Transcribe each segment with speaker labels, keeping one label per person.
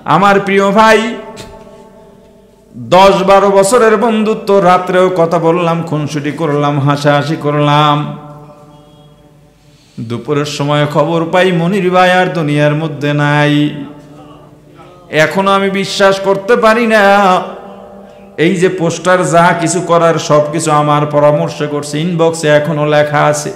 Speaker 1: আমার প্রিয় ভাই, 10-12 বছরের বন্ধুত্ব, রাত্রেও কথা বললাম, খুনসুটি করলাম, হাসাহাসি করলাম। দুপুরের সময় খবর পাই মনির ভাই আর দুনিয়ার মধ্যে নাই। এখনো আমি বিশ্বাস করতে পারি না, এই যে পোস্টার যা কিছু করার সবকিছু আমার পরামর্শ করছে, ইনবক্সে এখনো লেখা আছে।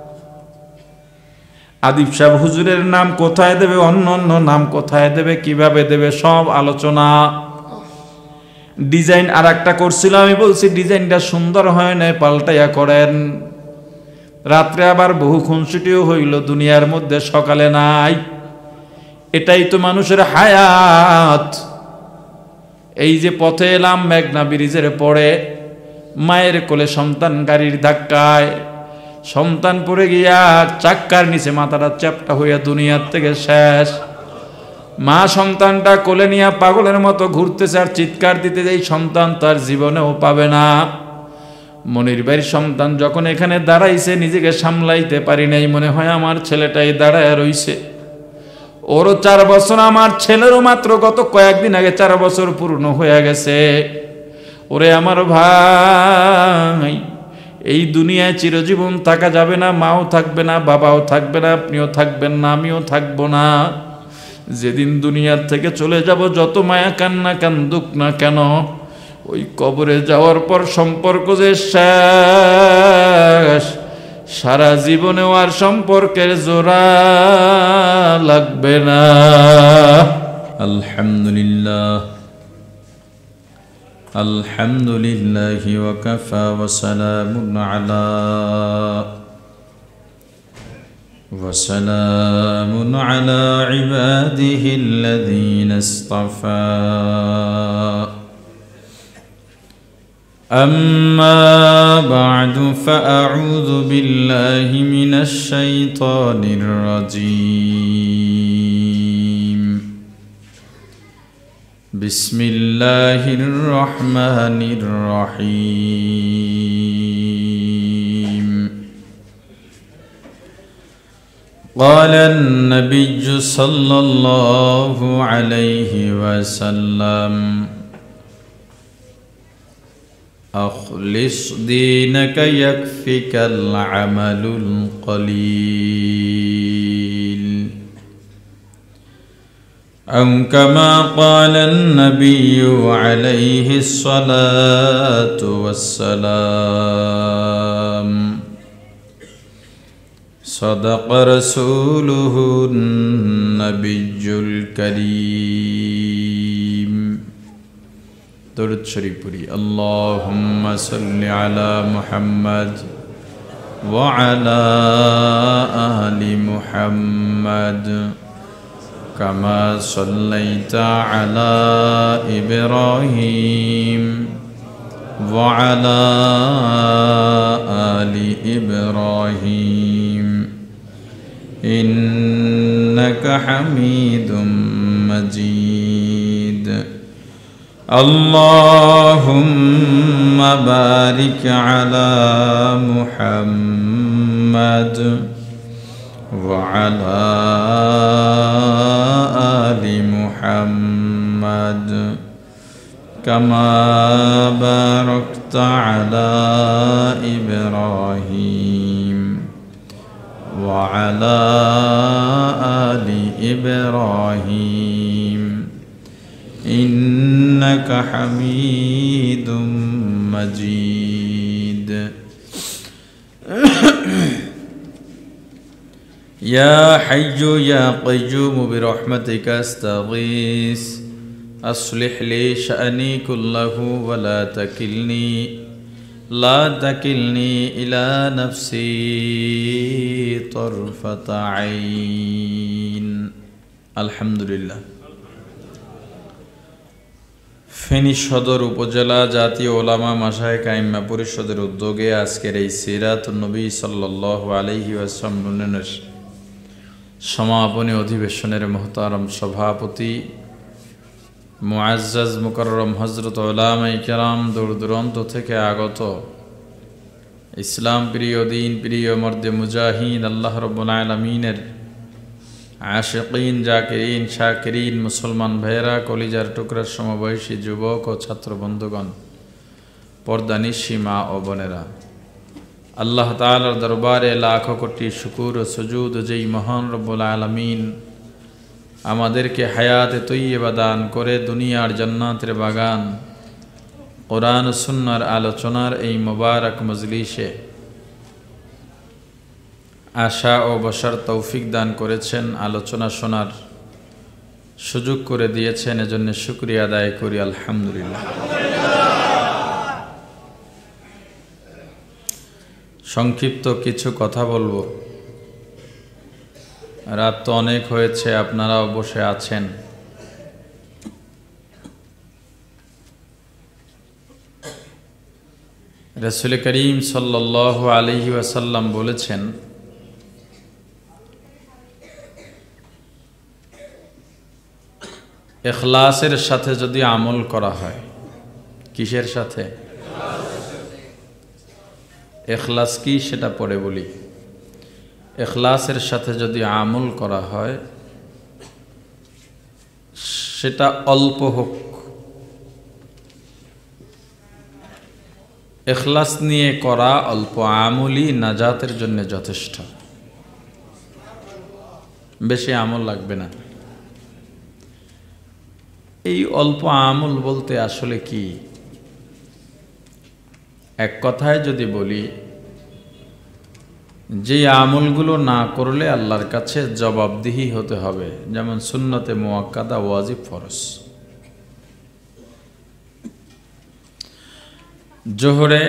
Speaker 1: আদিব সাহেব হুজুরের নাম কোথায় দেবে, অন্য অন্য নাম কোথায় দেবে, কিভাবে দেবে, সব আলোচনা। ডিজাইন আর একটা করছিল, আমি বলছি ডিজাইনটা সুন্দর হয় না, পাল্টাইয়া করেন। রাত্রে আবার বহু খুনসুটিও হইল, দুনিয়ার মধ্যে সকালে নাই। এটাই তো মানুষের হায়াত। এই যে পথে এলাম মেঘনা ব্রিজের পরে, মায়ের কোলে সন্তান গাড়ির ধাক্কায়, সন্তান পড়ে গিয়া চাক্কার নিচে মাথাটা চ্যাপটা হইয়া দুনিয়ার থেকে শেষ। মা সন্তানটা কোলে নিয়ে পাগলের মতো ঘুরতেছে আর চিৎকার দিতে যাই, সন্তান তার জীবনেও পাবে না। মনির ভাইয়ের সন্তান যখন এখানে দাঁড়াইছে, নিজেকে সামলাইতে পারি নাই, মনে হয় আমার ছেলেটাই দাঁড়ায় রইছে। ওরও 4 বছর, আমার ছেলেরও মাত্র গত কয়েকদিন আগে 4 বছর পূর্ণ হয়ে গেছে। ওরে আমার ভাই, এই দুনিয়ায় চিরজীবন থাকা যাবে না, মাও থাকবে না, বাবাও থাকবে না, আপনিও থাকবেন না, আমিও থাকবো না। যেদিন দুনিয়ার থেকে চলে যাব, যত মায়া কান্না কান্দুক না কেন, ওই কবরে যাওয়ার পর সম্পর্ক যে শেষ, সারা জীবনেও আর সম্পর্কের জোড়া লাগবে না। আলহামদুলিল্লাহ, আলহামদুলিল্লাহি ওয়া কাফা ওয়া সালামুন আলা ইবাদিহিল্লাযীনা ইসতাফা। أما بعد فأعوذ بالله من الشيطان الرجيم. بسم الله الرحمن الرحيم. قال النبي صلى الله عليه وسلم: أخلص دينك يكفك العمل القليل. أو كما قال النبي عليه الصلاة والسلام. صدق رسوله النبي الكريم. درود شريف پوری. اللهم صل على محمد وعلى آل محمد كما صليت على إبراهيم وعلى آل إبراهيم إنك حميد مجيد. اللهم بارك على محمد وعلى آل محمد كما باركت على إبراهيم وعلى آل إبراهيم إنك حميد مجيد. يا حي يا قيوم برحمتك أستغيث أصلح لي شأني كله ولا تكلني إلى نفسي طرفة عين. الحمد لله. ফেনী সদর উপজেলা জাতীয় ওলামা মাশায়েখ আইম্মা পরিষদের উদ্যোগে আজকের এই সিরাতুন নবী সাল্লাল্লাহু আলাইহি ওয়াসাল্লামের সমাপনী অধিবেশনের মুহতারাম সভাপতি মুআজ্জাজ মুকাররম হযরত উলামায়ে কেরাম, দূর দূরান্ত থেকে আগত ইসলাম প্রিয়, দিন প্রিয়, মর্দে মুজাহিদ, আল্লাহ রাব্বুল আলামিনের আশিকিন, জাকিরিন, শাকিরিন, মুসলমান ভাইয়েরা, কলিজার টুকরার সমবয়সী যুবক ও ছাত্র বন্ধুগণ, পর্দানিশী মা ও বোনেরা, আল্লাহ তাআলার দরবারে লাখো কোটি শুকুর ও সুজুদ যেই মহান রব্বুল আলামিন আমাদেরকে হায়াতে তৈয়বা দান করে দুনিয়ার জান্নাতের বাগান কোরআন ও সুন্নাহর আলোচনার এই মোবারক মজলিসে আশা ও বসার তৌফিক দান করেছেন, আলোচনা শোনার সুযোগ করে দিয়েছেন, এজন্য শুকরিয়া আদায় করি আলহামদুলিল্লাহ। সংক্ষিপ্ত কিছু কথা বলবো। রাত তো অনেক হয়েছে, আপনারাও বসে আছেন। রাসূল করিম সাল্লাল্লাহু আলাইহি ওয়াসাল্লাম বলেছেন, ইখলাসের সাথে যদি আমল করা হয়। কিসের সাথে? ইখলাস কি সেটা পরে বলি। ইখলাসের সাথে যদি আমল করা হয়, সেটা অল্প হোক, ইখলাস নিয়ে করা অল্প আমলই নাজাতের জন্য যথেষ্ট, বেশি আমল লাগবে না। এই অল্প আমল বলতে আসলে কি? এক কথায় যদি বলি, যে আমলগুলো না করলে আল্লাহর কাছে জবাবদিহি হতে হবে, যেমন সুন্নতে মুআক্কাদা, ওয়াজিব, ফরজ। জোহরে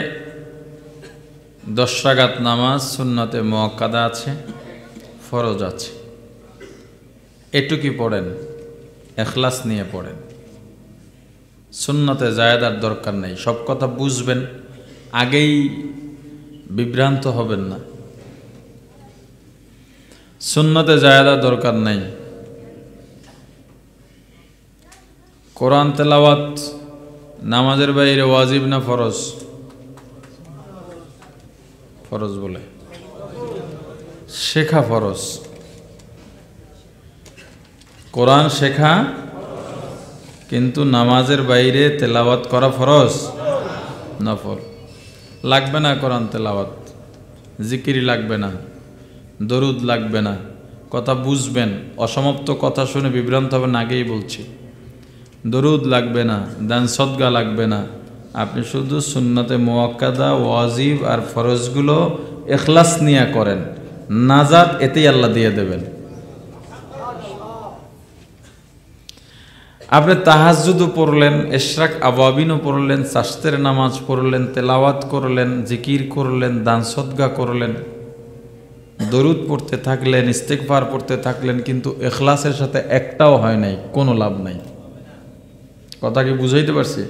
Speaker 1: 10 রাকাত নামাজ সুন্নতে মুআক্কাদা আছে, ফরজ আছে, এটুকুই পড়েন, ইখলাস নিয়ে পড়েন। সুন্নতে জায়েদার দরকার নেই। সব কথা বুঝবেন, আগেই বিভ্রান্ত হবেন না। সুন্নতে জায়েদার দরকার নেই। কোরআন তেলাওয়াত নামাজের বাইরে ওয়াজিব না ফরজ? ফরজ বলে। শেখা ফরজ। কোরআন শেখা, কিন্তু নামাজের বাইরে তেলাওয়াত করা ফরজ, নফল। লাগবে না কোরআন তেলাওয়াত, জিকিরি লাগবে না, দরুদ লাগবে না। কথা বুঝবেন, অসমাপ্ত কথা শুনে বিভ্রান্ত হবেন, আগেই বলছি। দরুদ লাগবে না, দান সদকা লাগবে না। আপনি শুধু সুন্নতে মুআক্কাদা, ওয়াজিব আর ফরজগুলো ইখলাস নিয়ে করেন, নাজাত এতেই আল্লাহ দিয়ে দেবেন। আপনি তাহাজ্জুদও পড়লেন, ইশরাক আওয়াবিনও পড়লেন, চাশতের নামাজ পড়লেন, তেলাওয়াত করলেন, জিকির করলেন, দান সদকা করলেন, দরুদ পড়তে থাকলেন, ইস্তিগফার পড়তে থাকলেন, কিন্তু ইখলাসের সাথে একটাও হয় নাই, কোনো লাভ নাই। কথা কি বুঝাইতে পারছি?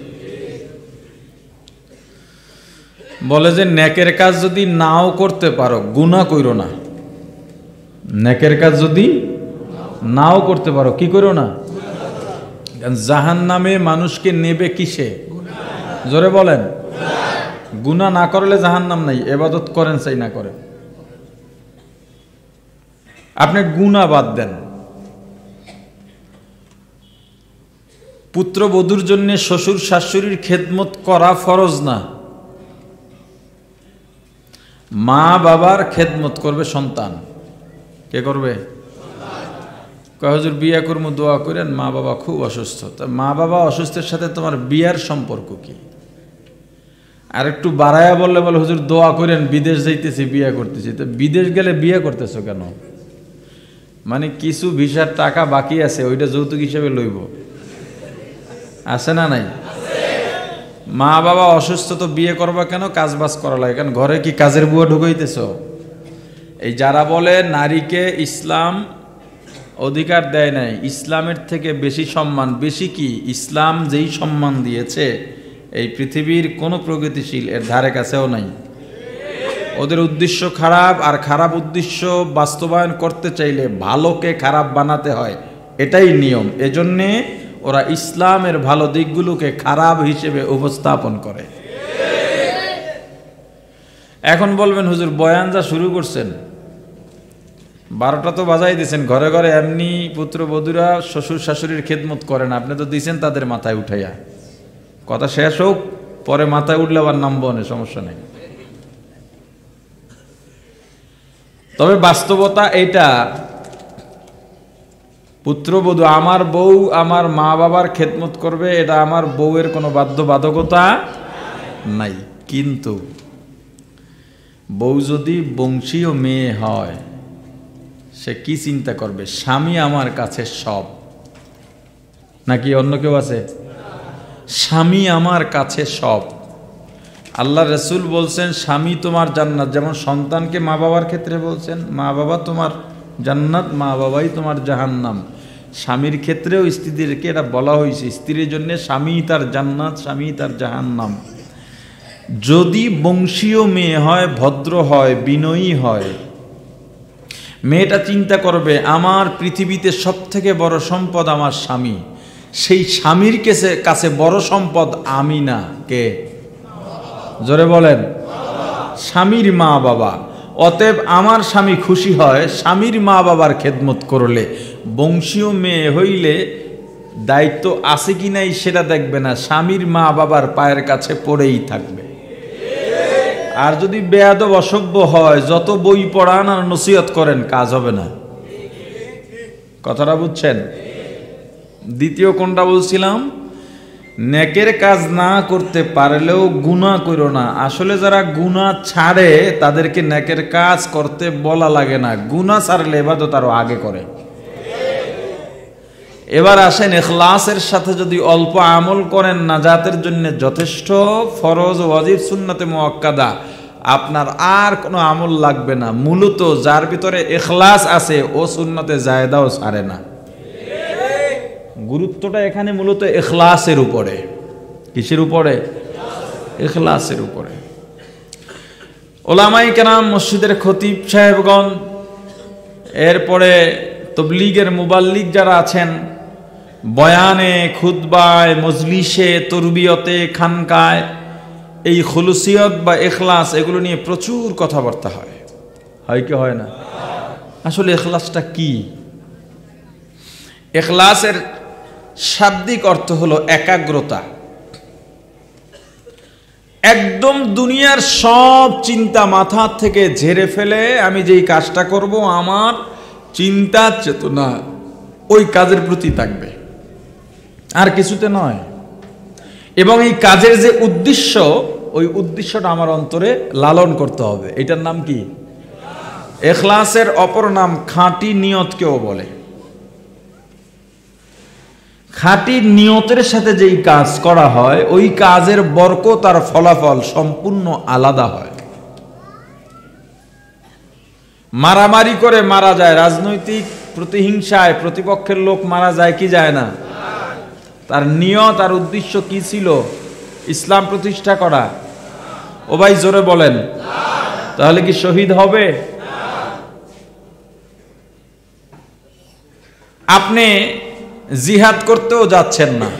Speaker 1: বলে যে নেকের কাজ যদি নাও করতে পারো, গুনাহ কইরো না। নেকের কাজ যদি নাও করতে পারো, কি করো না? জাহান্নামে মানুষকে নেবে কিসে? জোরে বলেন। গুনাহ না করলে জাহান্নাম নাই, ইবাদত করেন চাই না করেন। আপনি গুনাহ বাদ দেন। পুত্রবধূর জন্য শ্বশুর শাশুড়ির খেদমত করা ফরজ না। মা বাবার খেদমত করবে সন্তান। কে করবে? হুজুর বিয়া করবো, দোয়া করেন, মা বাবা খুব অসুস্থ। তা মা বাবা অসুস্থের সাথে তোমার বিয়ার সম্পর্ক কি? আর একটু বাড়ায়া বললে বলে হুজুর দোয়া করেন, বিদেশ যাইতেছি, বিয়া করতেছি। তো বিদেশ গেলে বিয়া করতেছো কেন? মানে কিছু ভিসার টাকা বাকি আছে, ওইটা যৌতুক হিসেবে লইব, আছে না নাই? মা বাবা অসুস্থ, তো বিয়ে করবা কেন? কাজ বাজ করা লাগে কেন? ঘরে কি কাজের বুয়া ঢুকাইতেছ? এই যারা বলে নারীকে ইসলাম অধিকার দেয় নাই, ইসলামের থেকে বেশি সম্মান, বেশি কি? ইসলাম যেই সম্মান দিয়েছে এই পৃথিবীর কোনো প্রগতিশীল এর ধারে কাছেও নাই। ওদের উদ্দেশ্য খারাপ, আর খারাপ উদ্দেশ্য বাস্তবায়ন করতে চাইলে ভালোকে খারাপ বানাতে হয়, এটাই নিয়ম। এজন্যে ওরা ইসলামের ভালো দিকগুলোকে খারাপ হিসেবে উপস্থাপন করে। এখন বলবেন হুজুর বয়ান যা শুরু করছেন, 12টা তো বাজাই দিয়েছেন, ঘরে ঘরে এমনি পুত্রবধূরা শ্বশুর শাশুড়ির খেদমত করে না, আপনি তো দিয়েছেন তাদের মাথায় উঠাইয়া। কথা শেষ হোক, পরে মাথায় উঠলে আবার নামবো না, সমস্যা নেই। তবে বাস্তবতা এইটা, পুত্রবধূ আমার বউ আমার মা বাবার খেদমত করবে, এটা আমার বউয়ের কোনো বাধ্যবাধকতা নাই। কিন্তু বউ যদি বংশীয় মেয়ে হয়, সে কি চিন্তা করবে? স্বামী আমার কাছে সব, নাকি অন্য কেউ আছে? স্বামী আমার কাছে সব। আল্লাহ রসুল বলছেন স্বামী তোমার জান্নাত, যেমন সন্তানকে মা বাবার ক্ষেত্রে বলছেন মা বাবা তোমার জান্নাত, মা বাবাই তোমার জাহান্নাম। স্বামীর ক্ষেত্রেও স্ত্রীদেরকে এটা বলা হয়েছে, স্ত্রীর জন্য স্বামী তার জান্নাত, স্বামী তার জাহান্নাম। যদি বংশীয় মেয়ে হয়, ভদ্র হয়, বিনয়ী হয়, মেয়েটা চিন্তা করবে আমার পৃথিবীতে সব থেকে বড় সম্পদ আমার স্বামী, সেই স্বামীর কাছে বড় সম্পদ আমি না, কে? জোরে বলেন, স্বামীর মা বাবা। অতএব আমার স্বামী খুশি হয় স্বামীর মা বাবার খেদমত করলে। বংশীয় মেয়ে হইলে দায়িত্ব আছে কি নাই সেটা দেখবে না, স্বামীর মা বাবার পায়ের কাছে পড়েই থাকবে। আর যদি বেয়াদব অসভ্য হয়, যত বই পড়ান আর নসিহত করেন, কাজ হবে না। কথাটা বুঝছেন? দ্বিতীয় কোনটা বলছিলাম? নেকের কাজ না করতে পারলেও গুনাহ করো না। আসলে যারা গুনাহ ছাড়ে তাদেরকে নেকের কাজ করতে বলা লাগে না, গুনাহ ছাড়লে ইবাদত আরো আগে করে। এবার আসেন, ইখলাসের সাথে যদি অল্প আমল করেন নাজাতের জন্য যথেষ্ট। ফরজ, ওয়াজিব, সুন্নাতে মুআক্কাদা, আপনার আর কোনো আমল লাগবে না। মূলত যার ভিতরে ইখলাস আছে ও সুন্নতে জায়েদাও ছাড়ে না। গুরুত্বটা এখানে মূলত ইখলাসের উপরে। কিসের উপরে? ইখলাসের উপরে। ওলামায়ে কেরাম, মসজিদের খতিব সাহেবগণ, এরপরে তবলিগের মুবাল্লিগ যারা আছেন, বয়ানে, খুতবায়, মজলিসে, তরবিয়তে, খানকায় এই খুলুসিয়ত বা ইখলাস এগুলো নিয়ে প্রচুর কথাবার্তা হয়। হয় কি হয় না? আসলে ইখলাসটা কি? ইখলাসের শাব্দিক অর্থ হলো একাগ্রতা। একদম দুনিয়ার সব চিন্তা মাথা থেকে ঝেড়ে ফেলে আমি যেই কাজটা করব, আমার চিন্তা চেতনা ওই কাজের প্রতি থাকবে, আর কিছুতে নয়। এবং এই কাজের যে উদ্দেশ্য, ওই উদ্দেশ্যটা আমার অন্তরে লালন করতে হবে। এটার নাম কি? ইখলাসের অপর নাম খাঁটি নিয়ত কেউ বলে। খাঁটি নিয়তের সাথে যেই কাজ করা হয়, ওই কাজের বরকত আর ফলাফল সম্পূর্ণ আলাদা হয়। মারামারি করে মারা যায়, রাজনৈতিক প্রতিহিংসায় প্রতিপক্ষের লোক মারা যায় কি যায় না? তার নিয়ত আর উদ্দেশ্য কি ছিল? ইসলাম প্রতিষ্ঠা করা। ও ভাই জোরে বলেন, তাহলে কি শহীদ হবে? আপনি জিহাদ করতেও যাচ্ছেন না,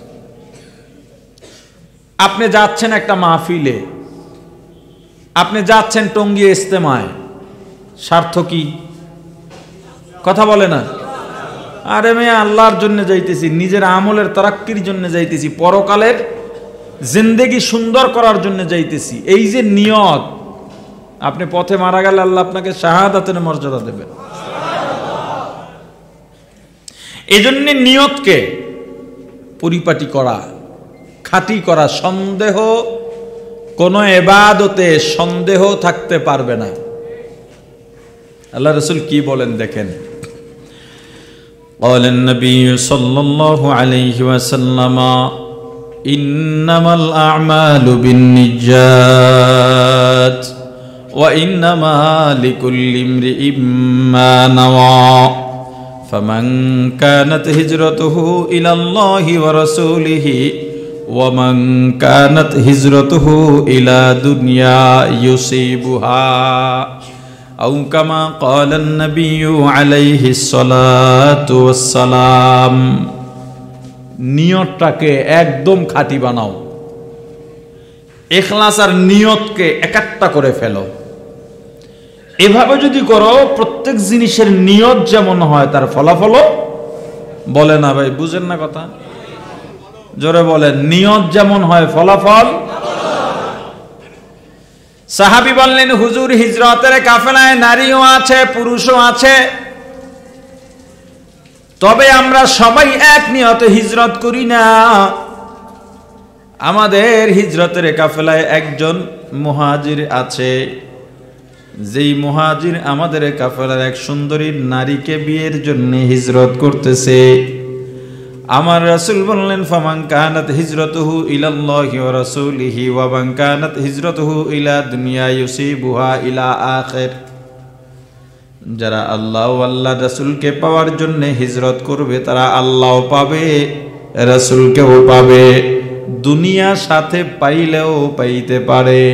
Speaker 1: আপনি যাচ্ছেন একটা মাহফিলে, আপনি যাচ্ছেন টঙ্গী ইজতেমায়, স্বার্থ কি? কথা বলে না? আরে মেয়ে, আল্লাহর জন্য যাইতেছি, নিজের আমলের তারাক্কির জন্য যাইতেছি, পরকালের জিন্দেগি সুন্দর করার জন্য যাইতেছি। এই যে নিয়ত, আপনি পথে মারা গেলে আল্লাহ আপনাকে শাহাদাতের মর্যাদা দেবেন। এজন্য নিয়তকে পরিপাটি করা, খাঁটি করা। সন্দেহ, কোন ইবাদতে সন্দেহ থাকতে পারবে না। আল্লাহ রাসূল কি বলেন দেখেন। قال النبي صلى الله عليه وسلم إنما الأعمال بالنيات وإنما لكل امرئ ما نوى فمن كانت هجرته إلى الله ورسوله ومن كانت هجرته إلى دنيا يصيبها أو كما قال النبي عليه الصلاة والسلام। নিয়তটাকে একদম খাঁটি বানাও, ইখলাস আর নিয়তকে একাত্তা করে ফেলো। এভাবে যদি করো, প্রত্যেক জিনিসের নিয়ত যেমন হয় তার ফলাফলও বলে না। ভাই বুঝেন না কথা? জোরে বলেন, নিয়ত যেমন হয় ফলাফল। সাহাবী বললেন, হুজুর হিজরতের কাফেলায় নারীও আছে পুরুষও আছে, তবে আমরা সবাই এক নিয়তে হিজরত করি না। আমাদের হিজরতের কাফেলায় একজন মুহাজির আছে, যেই মুহাজির আমাদের কাফেলার এক সুন্দরী নারীকে বিয়ের জন্য হিজরত করতেছে। আমার রাসূল বললেন, ফামান কানাত হিজরতুহু ইলাল্লাহি ওয়া রাসূলিহি ওয়া মান কানাত হিজরতুহু ইলা দুনিয়া ইউসিবুহা ইলা আখির। যারা আল্লাহ ও আল্লাহর রাসূলকে পাওয়ার জন্য হিজরত করবে তারা আল্লাহও পাবে, রাসূলকেও পাবে, দুনিয়া সাথে পাইলেও পাইতে পারে।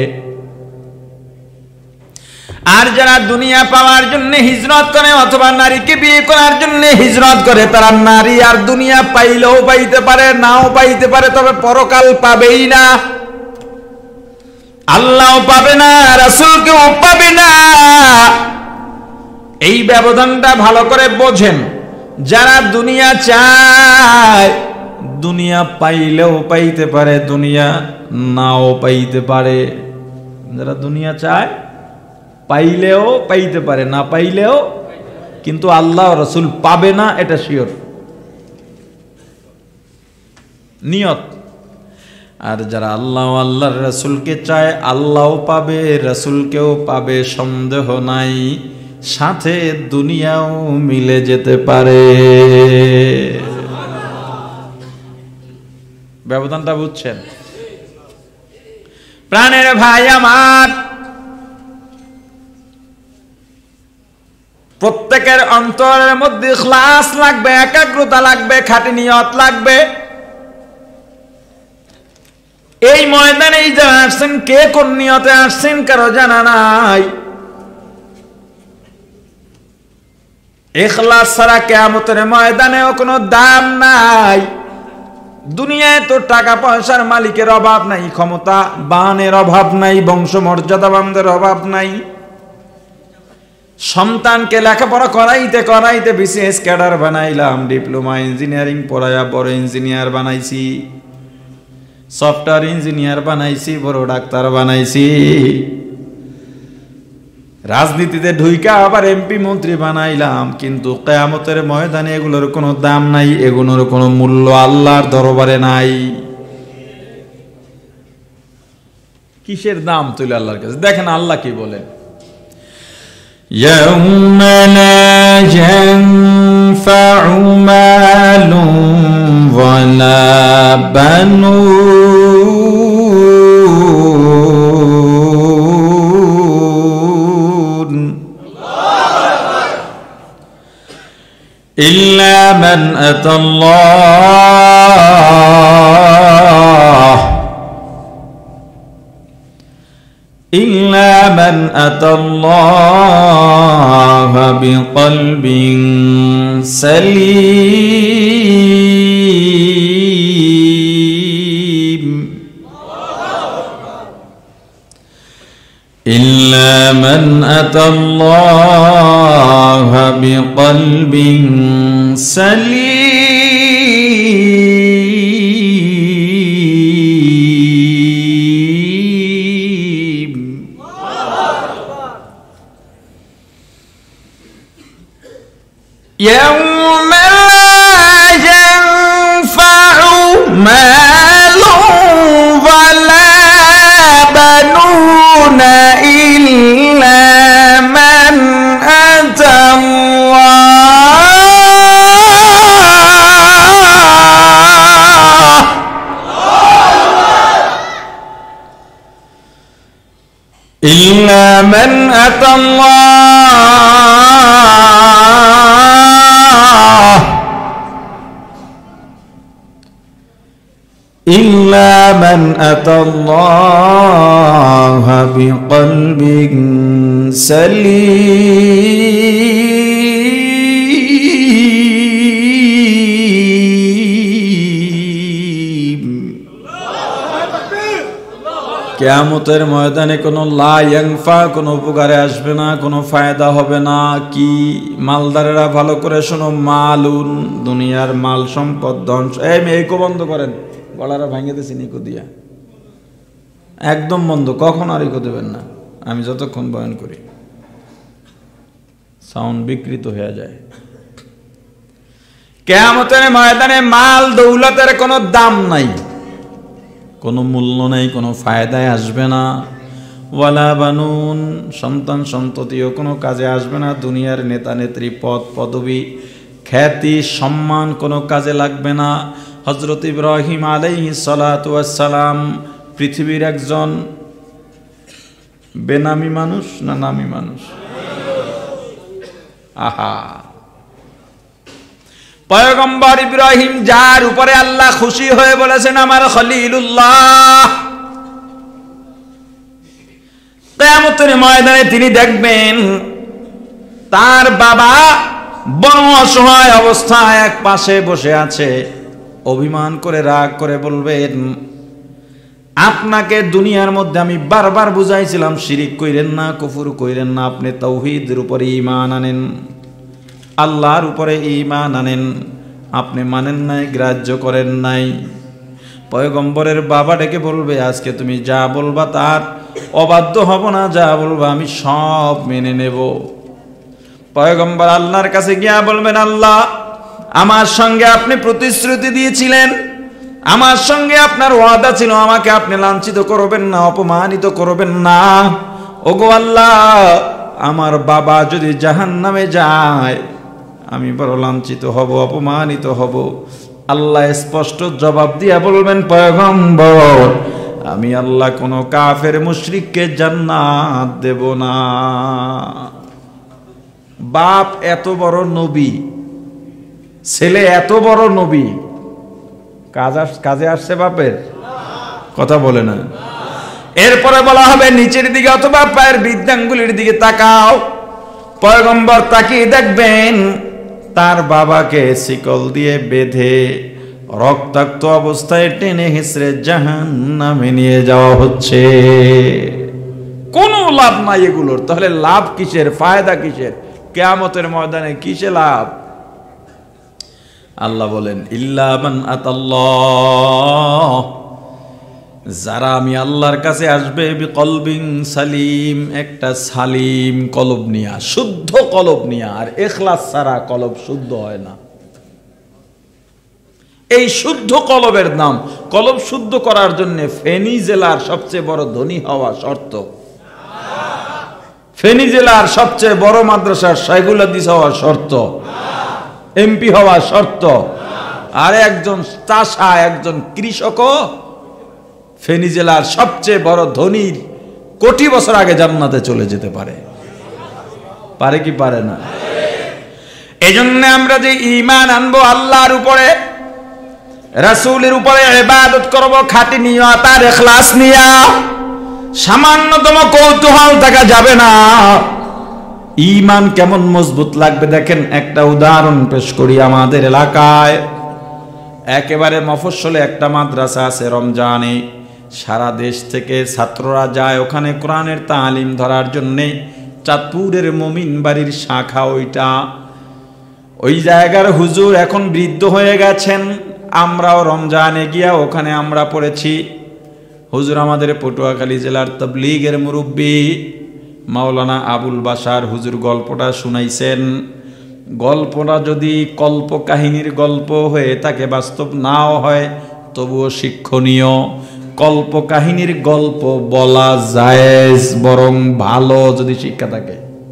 Speaker 1: আর যারা দুনিয়া পাওয়ার জন্য হিজরত করে অথবা নারীকে বিয়ে করার জন্য হিজরত করে, তারা নারী আর দুনিয়া পাইলেও পাইতে পারে, নাও পাইতে পারে, তবে পরকাল পাবেই না। আল্লাহও পাবে না, রাসূলকেও পাবে না। এই ব্যবধানটা ভালো করে বোঝেন। যারা দুনিয়া চায়, দুনিয়া পাইলেও পাইতে পারে, দুনিয়া নাও পাইতে পারে। যারা দুনিয়া চায় পাইলেও পাইতে পারে, না পাইলেও, কিন্তু আল্লাহ রাসূল পাবে না, এটা শিওর, নিয়ত। আর যারা আল্লাহ আল্লাহর রাসূলকে চায়, আল্লাহও পাবে, রাসূলকেও পাবে, সন্দেহ নাই, সাথে দুনিয়াও মিলে যেতে পারে। ব্যবধানটা বুঝছেন? প্রাণের ভাই আমার, প্রত্যেকের অন্তরের মধ্যে ইখলাস লাগবে, একাগ্রতা লাগবে, খাঁটি নিয়ত লাগবে। এই ময়দানে যারা আসছেন, কে কোন নিয়তে আসছেন কারো জানা নাই। ইখলাস ছাড়া কিয়ামতের ময়দানেও কোনো দাম নাই। দুনিয়ায় তো টাকা পয়সার মালিকের অভাব নাই, ক্ষমতা বানের অভাব নাই, বংশ মর্যাদাবানদের অভাব নাই। সন্তানকে লেখাপড়া করাইতে করাইতে বিসিএস ক্যাডার বানাইলাম, ডিপ্লোমা ইঞ্জিনিয়ারিং পড়াইয়া বড় ইঞ্জিনিয়ার বানাইছি, সফটওয়্যার ইঞ্জিনিয়ার বানাইছি, বড় ডাক্তার বানাইছি। রাজনীতিতে ঢুইকা আবার এমপি মন্ত্রী বানাইলাম, কিন্তু কিয়ামতের ময়দানে এগুলোর কোনো দাম নাই, এগুলোর কোনো মূল্য আল্লাহর দরবারে নাই। কিসের দাম তুলে আল্লাহর কাছে? দেখেন আল্লাহ কি বলেন, يوم لا ينفع مال ولا بنون إلا من أتى الله إلا من أتى الله بقلب سليم إلا من أتى الله بقلب سليم. يوم لا ينفع مال ولا بنون إلا من أتى الله إلا من أتى الله إلا من أتى الله بقلب سليم. কিয়ামতের ময়দানে কোনো লা ইয়ানফা, কোনো উপকারে আসবে না, কোনো ফায়দা হবে না। কি মালদারেরা ভালো করে শোনো, মালুন, দুনিয়ার মাল সম্পদ ধ্বংস। এই বন্ধ করেন, গলারা ভাঙে দিয়েছি নিকো দিয়া, একদম বন্ধ, কখন আর ইকো দেবেন না। আমি যতক্ষণ বয়ান করি সাউন্ড বিকৃত হয়ে যায়। কিয়ামতের ময়দানে মাল দৌলতের কোনো দাম নাই, কোনো মূল্য নেই, কোনো ফায়দায় আসবে না। ওয়ালা বানুন, সন্তান সন্ততিও কোনো কাজে আসবে না। দুনিয়ার নেতা নেত্রী, পদ পদবী, খ্যাতি, সম্মান কোনো কাজে লাগবে না। হযরত ইব্রাহিম আলাইহিস সালাতু ওয়াস সালাম পৃথিবীর একজন বেনামি মানুষ না নামি মানুষ? আহা, পয়গম্বর ইব্রাহিম, যার উপরে আল্লাহ খুশি হয়ে বলেছেন আমার খলিলুল্লাহ, কিয়ামতের ময়দানে তিনি দেখবেন তার বাবা বড় অসহায় অবস্থায় এক পাশে বসে আছে, অভিমান করে রাগ করে বলবেন, আপনাকে দুনিয়ার মধ্যে আমি বারবার বুঝাইছিলাম শিরিক কইরেন না, কুফর কইরেন না, আপনি তাওহীদের উপরে ঈমান আনেন, আল্লাহর উপরে ঈমান আনেন, আপনি মানেন নাই, গ্রাহ্য করেন নাই। পয়গম্বরের বাবা ডেকে বলবে, আজকে তুমি যা বলবা তার অবাধ্য হব না, যা বলবা আমি সব মেনে নেব। পয়গম্বর আল্লাহর কাছে গিয়া বলবেন, আল্লাহ, আমার সঙ্গে আপনি প্রতিশ্রুতি দিয়েছিলেন, আমার সঙ্গে আপনার ওয়াদা ছিল, আমাকে আপনি লাঞ্ছিত করবেন না, অপমানিত করবেন না। ওগো আল্লাহ, আমার বাবা যদি জাহান্নামে যায় আমি বড় লাঞ্ছিত হব, অপমানিত হব। আল্লাহ স্পষ্ট জবাব দিয়া বলবেন, পয়গম্বর, আমি আল্লাহ কোন কাফের মুশরিককে জান্নাত দেব না। বাপ এত বড় নবী, ছেলে এত বড় নবী, কাজে আসছে বাপের? কথা বলে না। এরপরে বলা হবে নিচের দিকে অথবা পায়ের বৃদ্ধাঙ্গুলির দিকে তাকাও। পয়গম্বর তাকিয়ে দেখবেন তার বাবাকে শিকল দিয়ে বেঁধে রক্তাক্ত অবস্থায় টেনে হিঁচড়ে জাহান্নামে নিয়ে যাওয়া হচ্ছে। কোনো লাভ নাই এগুলোর। তাহলে লাভ কিসের, ফায়দা কিসের? কিয়ামতের ময়দানে কিসে লাভ? আল্লাহ বলেন, ইল্লা মান আতাল্লাহ, যারা আমি আল্লাহর কাছে আসবে বিকলবিন সালিম, একটা সালিম কলব নিয়া, শুদ্ধ কলব নিয়া। আর ইখলাস ছাড়া কলব শুদ্ধ হয় না। এই শুদ্ধ কলবের নাম, কলব শুদ্ধ করার জন্য ফেনী জেলার সবচেয়ে বড় ধনী হওয়া শর্ত, ফেনী জেলার সবচেয়ে বড় মাদ্রাসার শাইখুল হাদিস হওয়া শর্ত, এমপি হওয়া শর্ত। আর একজন চাষা, একজন কৃষকও ফেনী জেলার সবচেয়ে বড় ধনীর কোটি বছর আগে জান্নাতে চলে যেতে পারে। পারে কি পারে না? এজন্য আমরা যে ঈমান আনবো আল্লাহর উপরে, রাসূলের উপরে ইবাদত করব খাঁটি নিয়ত আর ইখলাস নিয়া, সামান্যতম কৌতূহল থাকা যাবে না। ঈমান কেমন মজবুত লাগবে দেখেন, একটা উদাহরণ পেশ করি। আমাদের এলাকায় একেবারে মফস্বলে একটা মাদ্রাসা আছে, রমজানে সারা দেশ থেকে ছাত্ররা যায় ওখানে কোরআনের তালিম ধরার জন্যে। চাঁদপুরের মমিন বাড়ির শাখা ওইটা। ওই জায়গার হুজুর এখন বৃদ্ধ হয়ে গেছেন। আমরাও রমজানে গিয়া ওখানে আমরা পড়েছি। হুজুর আমাদের পটুয়াখালী জেলার তাবলীগের মুরব্বী মাওলানা আবুল বাশার হুজুর গল্পটা শুনাইছেন। গল্পটা যদি কল্প কাহিনীর গল্প হয়ে থাকে, বাস্তব নাও হয়, তবুও শিক্ষণীয়। কল্প কাহিনীর গল্প বলা জায়েজ, বরং ভালো যদি শিক্ষা থাকে।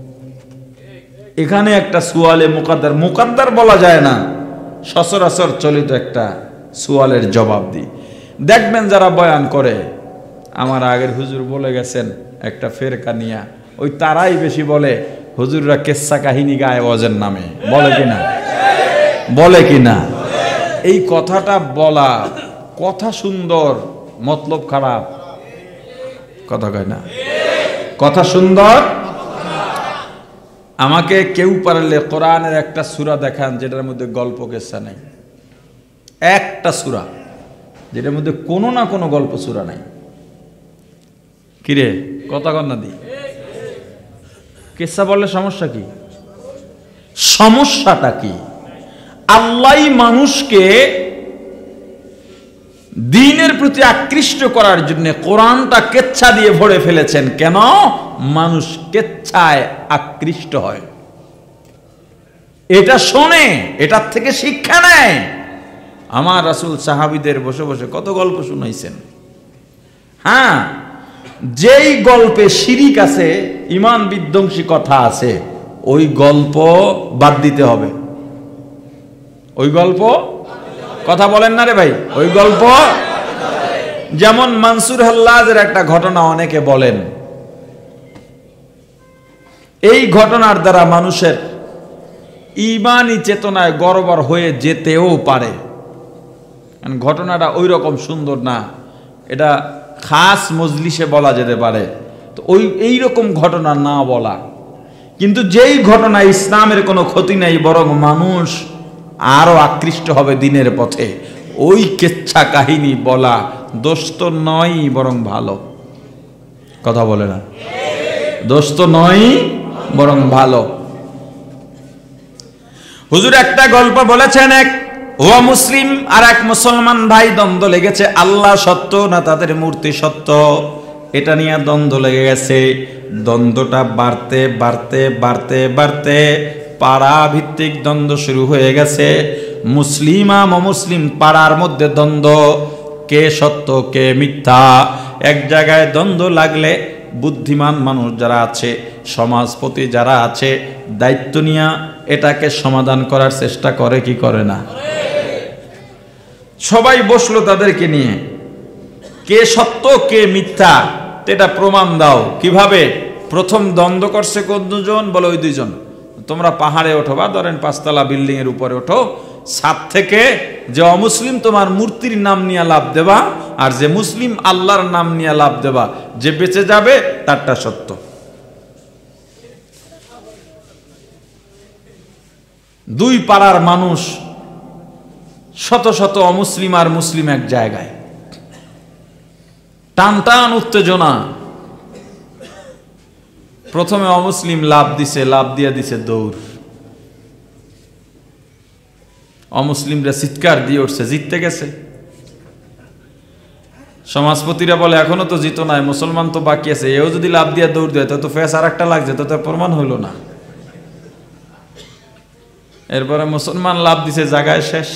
Speaker 1: এখানে একটা সুয়ালে মুকাদ্দার, মুকাদ্দার বলা যায় না, সচরাচর চলিত একটা সুয়ালের জবাব দিই। দেখবেন যারা বয়ান করে, আমার আগের হুজুর বলে গেছেন একটা ফেরকা নিয়া, ওই তারাই বেশি বলে হুজুররা কেচ্ছা কাহিনী গায় ওয়াজের নামে। বলে কিনা? বলে কিনা? এই কথাটা বলা, কথা সুন্দর, মতলব খারাপ। কথা কয় না? কথা সুন্দর। আমাকে কেউ পারলে কোরআনের একটা সূরা দেখান যেটার মধ্যে গল্প কেচ্ছা নাই। একটা সূরা যেটার মধ্যে কোনো না কোনো গল্প সূরা নাই। কিরে কথা কন্যা দি কেসা বললে সমস্যা কি? সমস্যাটা কি? আল্লাহ মানুষকে দ্বীনের প্রতি আকৃষ্ট করার জন্য কোরআনটা কেচ্ছা দিয়ে ভরে ফেলেছেন। কেন? মানুষ কেচ্ছায় আকৃষ্ট হয়, এটা শোনে, এটার থেকে শিক্ষা নেয়। আমার রাসূল সাহাবীদের বসে বসে কত গল্প শুনাইছেন। হ্যাঁ, যেই গল্পে শিরিক আছে, ঈমান বিধ্বংসী কথা আছে, ওই গল্প বাদ দিতে হবে। ওই গল্প, কথা বলেন না রে ভাই, ওই গল্প। যেমন মানসুর হাল্লাজের একটা ঘটনা অনেকে বলেন, এই ঘটনার দ্বারা মানুষের ঈমানি চেতনায় গড়বড় হয়ে যেতেও পারে। ঘটনাটা ওই রকম সুন্দর না, এটা খাস মজলিসে বলা যেতে পারে, তো ওই এইরকম ঘটনা না বলা। কিন্তু যেই ঘটনা ইসলামের কোনো ক্ষতি নেই, বরং মানুষ আরো আকৃষ্ট হবে দ্বীনের পথে, ওই কেচ্ছা কাহিনী বলা দোষ তো নয়, বরং ভালো। কথা বলে না, দোষ তো নয় বরং ভালো। হুজুর একটা গল্প বলেছেন, এক ও মুসলিম আর এক মুসলমান ভাই দ্বন্দ্ব লেগেছে, আল্লাহ সত্য না তাদের মূর্তি সত্য, এটা নিয়ে দ্বন্দ্ব লেগে গেছে। দ্বন্দ্বটা বাড়তে বাড়তে বাড়তে বাড়তে পাড়া ভিত্তিক দ্বন্দ্ব শুরু হয়ে গেছে। মুসলিম আর অমুসলিম পাড়ার মধ্যে দ্বন্দ্ব, কে সত্য কে মিথ্যা। এক জায়গায় দ্বন্দ্ব লাগলে বুদ্ধিমান মানুষ যারা আছে, সমাজপতি যারা আছে, দায়িত্ব নিয়ে এটাকে সমাধান করার চেষ্টা করে কি করে না? সবাই বসলো তাদেরকে নিয়ে, কে সত্য কে মিথ্যা এটা প্রমাণ দাও। কিভাবে? প্রথম দ্বন্দ্ব করছে কোন দুজন? বলে ওই দুইজন, তোমরা পাহাড়ে ওঠো বা ধরেন 5 তলা বিল্ডিং এর উপরে ওঠো, ছাদ থেকে যে অমুসলিম তোমার মূর্তির নাম নিয়ে লাভ দেবা, আর যে মুসলিম আল্লাহর নাম নিয়ে লাভ দেবা, যে বেঁচে যাবে তারটা সত্য। দুই পাড়ার মানুষ, শত শত অমুসলিম আর মুসলিম এক জায়গায়, টান টান উত্তেজনা। প্রথমে অমুসলিম লাভ দিছে, লাভ দিয়া দিছে দৌড়। অমুসলিমরা চিৎকার দিয়ে উঠছে, জিততে গেছে। সমাজপতিরা বলে এখনো তো জিতো নাই, মুসলমান তো বাকি আছে, এও যদি লাভ দিয়ে দৌড় দেয় তো ফেস আর একটা লাগছে, তো প্রমাণ হইল না। এরপরে মুসলমান লাভ দিছে, জায়গায় শেষ।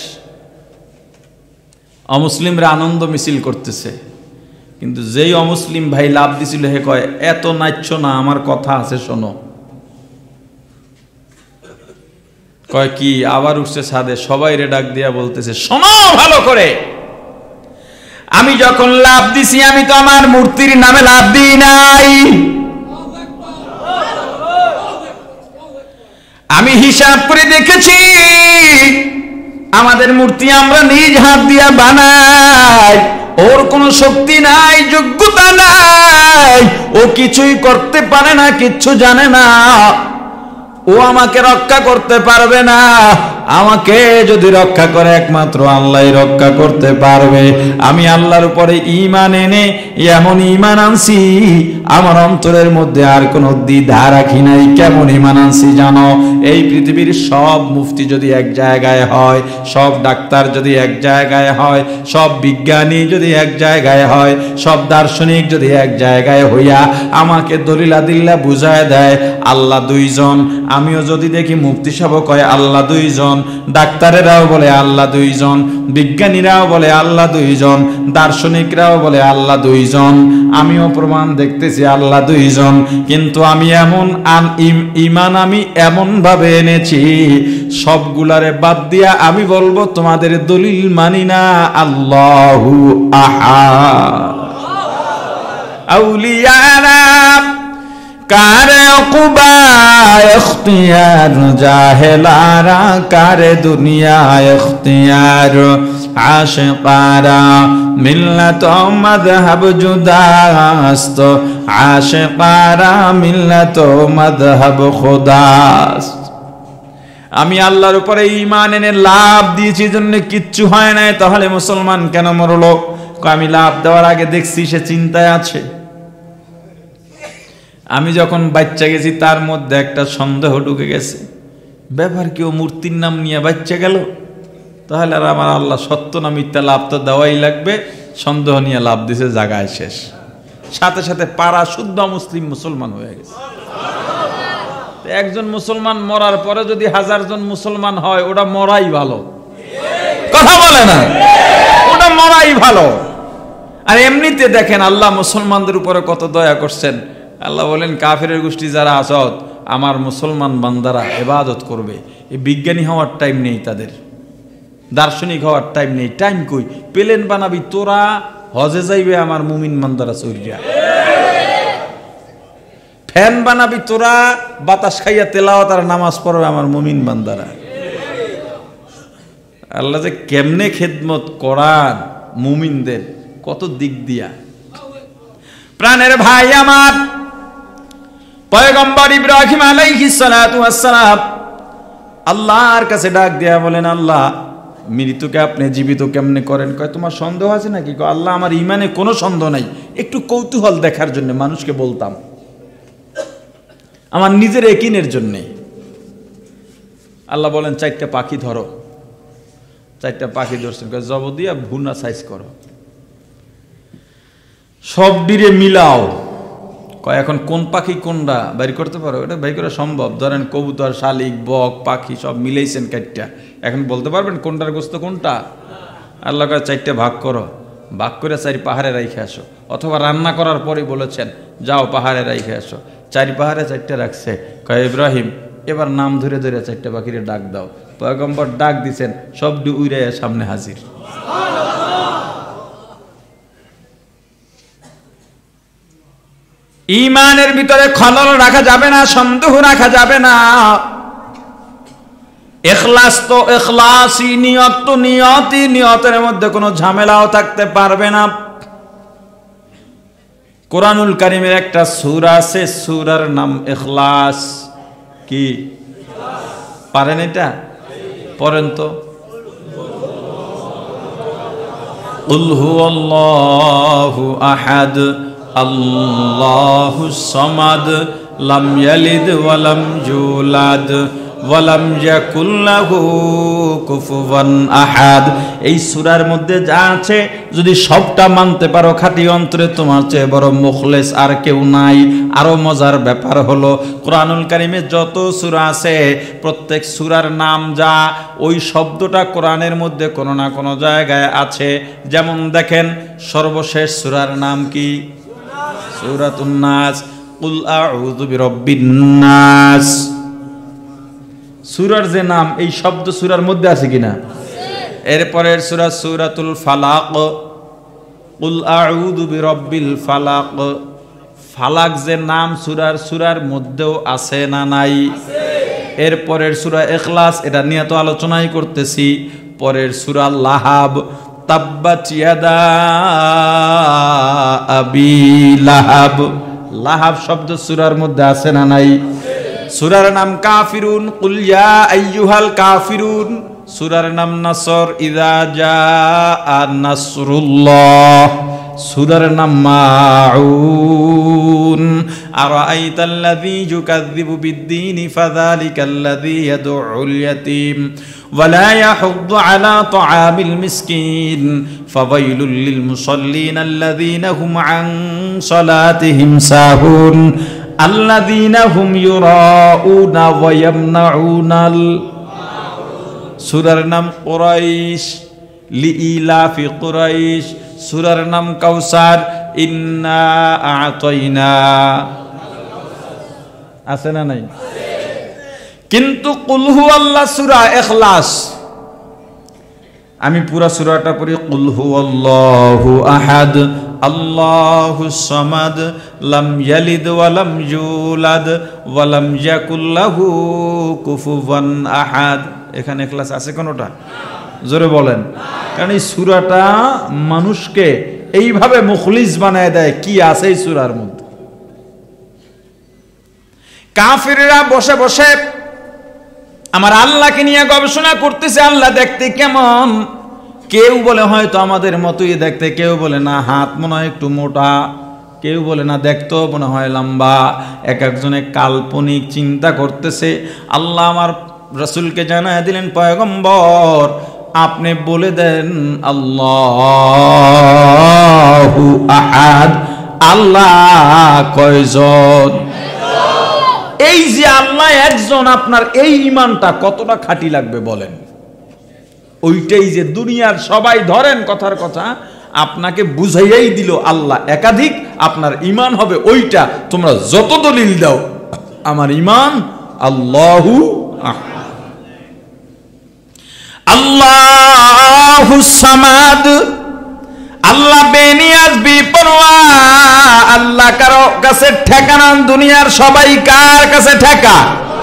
Speaker 1: অমুসলিমরা আনন্দ মিছিল করতেছে, কিন্তু যেই অমুসলিম ভাই লাভ দিছিল হে কয়, এত নাচ্ছ না, আমার কথা আছে শোনো। কয় কি? আবার উঠছে ছাদে, সবাই রে ডাক দিয়া বলতেছে, শোনো ভালো করে, আমি যখন লাভ দিছি আমি তো আমার মূর্তির নামে লাভ দিই নাই, আমি হিসাব করে দেখেছি আমাদের মূর্তি আমরা নিজ হাত দিয়া বানাই, ওর কোনো শক্তি নাই, যোগ্যতা নাই, ও কিছুই করতে পারে না, কিচ্ছু জানে না, ও আমাকে রক্ষা করতে পারবে না। আমাকে যদি রক্ষা করে একমাত্র আল্লাহই রক্ষা করতে পারবে। আমি আল্লাহর উপরে ঈমান এনে এমন ঈমান আনছি, আমার অন্তরের মধ্যে আর কোনো দ্বিধা রাখি নাই। কেমন ঈমান আনছি জানো? এই পৃথিবীর সব মুফতি যদি এক জায়গায় হয়, সব ডাক্তার যদি এক জায়গায় হয়, সব বিজ্ঞানী যদি এক জায়গায় হয়, সব দার্শনিক যদি এক জায়গায় হইয়া আমাকে দলিল আদিল্লাহ বুঝায় দেয় আল্লাহ দুইজন, আমিও যদি দেখি মুফতি সাহেব কয় আল্লাহ দুইজন, ডাক্তারেরাও বলে আল্লাহ দুইজন, বিজ্ঞানীরাও বলে আল্লাহ দুইজন, দার্শনিকরাও বলে আল্লাহ দুইজন, আমিও প্রমাণ দেখতেছি আল্লাহ দুইজন, কিন্তু আমি এমন ঈমান আমি এমন ভাবে এনেছি, সবগুলারে বাদ দিয়া আমি বলবো তোমাদের দলিল মানি না, আল্লাহু আহাদ। আউলিয়ারা কারে কুবা ইখতিয়ার, জাহেলারা কারে দুনিয়া ইখতিয়ার, আশিকারা মিল্লাত মাযহাব জুদাস্ত, আশিকারা মিল্লাত মাযহাব খুদাস্ত। আমি আল্লাহর উপরে ঈমান এনে লাভ দিয়েছি জন্য কিচ্ছু হয় নাই, তাহলে মুসলমান কেন মরলো? আমি লাভ দেওয়ার আগে দেখছি সে চিন্তায় আছে। আমি যখন বাচ্চা গেছি তার মধ্যে একটা সন্দেহ ঢুকে গেছে, ব্যাপার কেউ মূর্তির নাম নিয়ে বাচ্চা গেল, তাহলে আর আমার আল্লাহ সত্য না মিথ্যা লাভ তো দেওয়াই লাগবে। সন্দেহ নিয়ে লাভ দিছে, জায়গায় শেষ। সাথে সাথে পাড়া শুদ্ধ মুসলিম মুসলমান হয়ে গেছে। একজন মুসলমান মরার পরে যদি 1000 জন মুসলমান হয়, ওটা মরাই ভালো। কথা বলে না, ওটা মরাই ভালো। আর এমনিতে দেখেন আল্লাহ মুসলমানদের উপরে কত দয়া করছেন। আল্লাহ বলেন, কাফেরের গোষ্ঠী যারা আসত, আমার মুসলমান বান্দারা ইবাদত করবে। এই বিজ্ঞানী হওয়ার টাইম নেই তাদের, দার্শনিক হওয়ার টাইম নেই। টাইম কই? প্লেন বানাবি তোরা, হজে যাইবে আমার মুমিন বান্দারা চইরা। ফ্যান বানাবি তোরা, বাতাস খাইয়া তেলাওয়াত আর নামাজ পড়বে আমার মুমিন বান্দারা। আল্লাহ যে কেমনে খেদমত করান মুমিনদের, কত দিক দিয়া। প্রাণের ভাই আমার, পয়গম্বর ইব্রাহিম আলাইহিস সালাতু ওয়াস সালাম আল্লাহর কাছে ডাক দিয়া বলেন, আল্লাহ মৃত্যুকে আপনি জীবিত কেমনে করেন? কয়, তোমার সন্দেহ আছে নাকি? কয়, আল্লাহ আমার ইমানে কোনো সন্দেহ নাই, একটু কৌতূহল দেখার জন্য মানুষকে বলতাম, আমার নিজের একিনের জন্যে। আল্লাহ বলেন, 4টা পাখি ধরো। 4টা পাখি ধরছেন, জব দিয়া ভুনা সাইজ করো, সব ডিরে মিলাও। কয়, এখন কোন পাখি কোনটা বাইর করতে পারো? এটা বাইর করা সম্ভব। ধরেন কবুতর, শালিক, বক, পাখি সব মিলাইছেন কাটটা, এখন বলতে পারবেন কোনটার গোস্ত কোনটা? আল্লাহ কয়, 4টা ভাগ করো, ভাগ করে 4 পাহাড়ে রাইখে আসো। অথবা রান্না করার পরে বলেছেন, যাও পাহাড়ে রাইখে আসো। 4 পাহাড়ে 4টা রাখছে। কয়, ইব্রাহিম এবার নাম ধরে ধরে 4টা পাখিরে ডাক দাও। পয়গম্বর ডাক দিছেন, সব উইরে সামনে হাজির। ইমানের ভিতরে খলল রাখা যাবে না, সন্দেহ রাখা যাবে না। ইখলাস তো ইখলাসই, নিয়ত তো নিয়তই, নিয়তের মধ্যে কোনো ঝামেলাও থাকতে পারবে না। কোরআনুল কারীমের একটা সূরা আছে, সূরার নাম ইখলাস। কি পারেন এটা? পড়েন তো। কুল হুয়াল্লাহু আহাদ আল্লাহুস সামাদ লাম ইয়ালিদ ওয়া লাম ইউলাদ ওয়া লাম ইয়াকুল লাহু কুফুয়ান আহাদ। এই সূরার মধ্যে যা আছে যদি সবটা মানতে পারো খাঁটি অন্তরে, তোমার চেয়ে বড় মুখলেস আর কেউ নাই। আরো মজার ব্যাপার হলো, কোরআনুল কারীমে যত সূরা আছে প্রত্যেক সূরার নাম যা, ওই শব্দটা কোরআনের মধ্যে কোনো না কোনো জায়গায় আছে। যেমন দেখেন, সর্বশেষ সূরার নাম কি? সূরাতুন নাস। কুল আউযু বিরাব্বিন নাস। সূরার যে নাম, এই শব্দ সূরার মধ্যে আছে কিনা? এরপরের সূরা সূরাতুল ফালাক। কুল আউযু বিরাব্বিল ফালাক। ফালাক যে নাম সূরার মধ্যেও আছে না নাই? এরপরের সূরা ইখলাস, এটা নিয়ে তো আলোচনাই করতেছি। পরের সূরা লাহাব, তাব্বাত ইয়াদা আবি লাহাব। লাহাব শব্দ সূরার মধ্যে আছে না নাই? সূরার নাম কাফিরুন, কুল ইয়া আইয়ুহাল কাফিরুন। সূরার নাম নাসর, ইযা জাআ নাসরুল্লাহ। সূরার নাম মাউন। আরাআইতাল্লাযী ইউকাযযিবু বিদ্দীনি ফাযালিকাল্লাযী ইয়াদউল ইয়াতীম ওয়া লা ইয়াহুদ্দু আলা তাআমিল মিসকিন ফাওয়াইলুল লিল মুসাল্লিন আল্লাযীনা হুম আন সালাতিহিম সাহুন আল্লাযীনা হুম ইউরাউনা ওয়া ইয়ামনাউনাল। সূরার নাম কুরাইশ, লিইলাফি কুরাইশ। সূরার নাম কাউসার, ইন্না আ'তাইনা। আছে না নাই? কিন্তু কুল হুয়াল্লাহ সূরা ইখলাস, আমি পুরা সূরাটা পড়ি। কুল হুয়াল্লাহু আহাদ আল্লাহুস সামাদ লাম ইয়ালিদ ওয়া লাম ইউলাদ ওয়া লাম ইয়াকুল লাহু কুফুয়ান আহাদ। এখানে ইখলাস আছে কোনটা? জোরে বলেন। কারণ এই সূরাটা মানুষকে এইভাবে মুখলিস বানায় দেয়। কি আছে এই সূরার মধ্যে? কাফিররা বসে বসে আমার আল্লাহকে নিয়ে গবেষণা করতেছে, আল্লাহ দেখতে কেমন। কেউ বলে হয়তো আমাদের মতোই দেখতে, কেউ বলে না হাত মনে হয় একটু মোটা, কেউ বলে না, দেখতো মনে হয় লম্বা। এক একজনে কাল্পনিক চিন্তা করতেছে। আল্লাহ আমার রাসূলকে জানায় দিলেন, পয়গম্বর আপনি বলে দেন আল্লাহু আহাদ, আল্লাহ কয়জন? এই যে আল্লাহ একজন, আপনার এই ঈমানটা কতটা খাঁটি লাগবে বলেন? ওইটাই যে দুনিয়ার সবাই ধরেন কথার কথা, আপনাকে বুঝাইয়াই দিল আল্লাহ একাধিক, আপনার ঈমান হবে ওইটা। তোমরা যত দলিল দাও, আমার ঈমান আল্লাহু আহাদ, আল্লাহু সামাদ, আল্লাহ বেনিয়াজ বিপরোয়া, আল্লাহ কারো কাছে ঠেকা না। দুনিয়ার সবাই কার কাছে ঠেকা?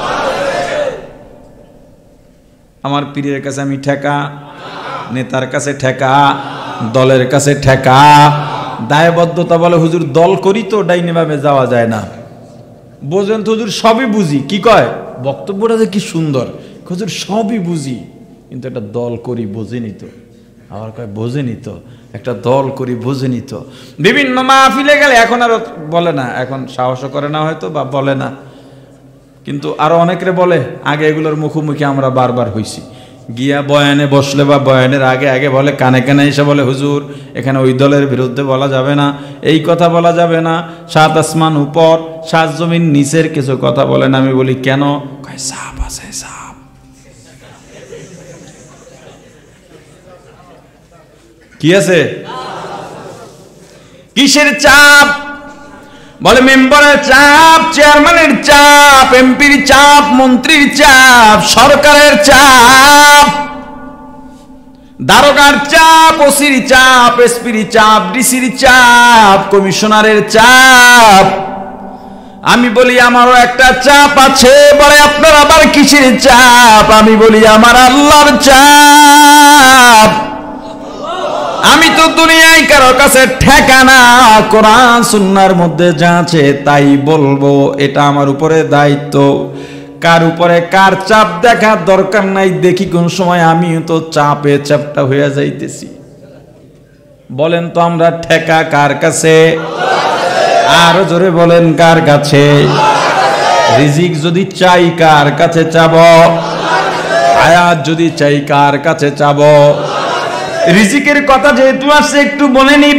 Speaker 1: আমার পীরের কাছে আমি ঠেকা, নেতার কাছে ঠেকা, দলের কাছে ঠেকা। দায়বদ্ধতা বলে হুজুর দল করি তো ডাইনে ভাবে যাওয়া যায় না। বোঝেন তো হুজুর, সবই বুঝি। কি কয়? বক্তব্যটা যে কি সুন্দর, হুজুর সবই বুঝি কিন্তু একটা দল করি, বোঝেনি তো। আবার কয় বোঝেনি তো, একটা দল করি, বোঝেনি তো। বিভিন্ন মাহফিলে গেলে এখন আর বলে না, এখন সাহসও করে না হয়তো, বা বলে না। কিন্তু আরো অনেকরে বলে। আগে এগুলোর মুখোমুখি আমরা বারবার হইছি। গিয়া বয়ানে বসলে বা বয়ানের আগে আগে বলে, কানে কানে এসে বলে, হুজুর এখানে ওই দলের বিরুদ্ধে বলা যাবে না, এই কথা বলা যাবে না, সাত আসমান উপর সাত জমিন নিচের কিছু কথা বলেন। আমি বলি কেন? কয় সাপ আছে, সাপ। কি আছে? কিসের চাপ? বলে মেম্বারের চাপ, চেয়ারম্যানের চাপ, এমপির চাপ, মন্ত্রীর চাপ, সরকারের চাপ, দারোগার চাপ, ওসির চাপ, এসপির চাপ, ডিসির চাপ, কমিশনারের চাপ। আমি বলি আমারও একটা চাপ আছে। বলে আপনার আবার কিসের চাপ? আমি বলি আমার আল্লাহর চাপ। আমি তো দুনিয়ায় কারো কাছে ঠেকানা, কোরআন সুন্নাহর মধ্যে যা আছে তাই বলবো, এটা আমার উপরে দায়িত্ব। কার উপরে কার চাপ দেখার দরকার নাই। দেখি কোন সময় আমিও তো চাপে চাপটা হয়ে যাইতেছি। বলেন তো আমরা ঠেকা কার কাছে? আরো জোরে বলেন, কার কাছে? রিজিক যদি চাই কার কাছে চাব? হায়াত যদি চাই কার কাছে চাব? রিজিকের কথা যেহেতু আসছে একটু বলে নি।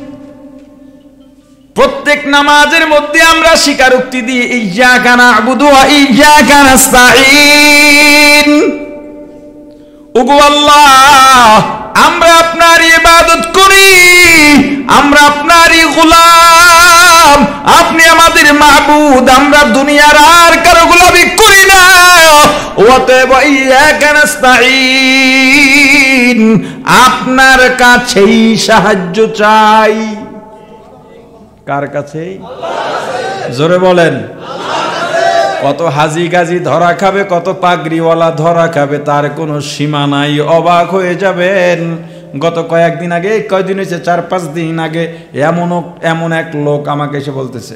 Speaker 1: প্রত্যেক নামাজের মধ্যে আমরা স্বীকারোক্তি দিই, ইয়্যাকা না'বুদু ওয়া ইয়্যাকা নাস্তাঈন। ওগো আল্লাহ, আমরা আপনার ইবাদত করি, আমরা আপনারই গোলাম, আপনি আমাদের মাবুদ, আমরা দুনিয়ার আর কারো গোলামি করি না। অতএব ইয়্যাকা নাস্তাঈন, আপনার কাছেই সাহায্য চাই। কার কাছে? জোরে বলেন। কত হাজি গাজি ধরা খাবে, কত পাগড়িওয়ালা ধরা খাবে, তার কোনো সীমা নাই। অবাক হয়ে যাবেন। গত কয়েকদিন আগে, কয়দিন হয়েছে, 4-5 দিন আগে এমন এক লোক আমাকে এসে বলতেছে,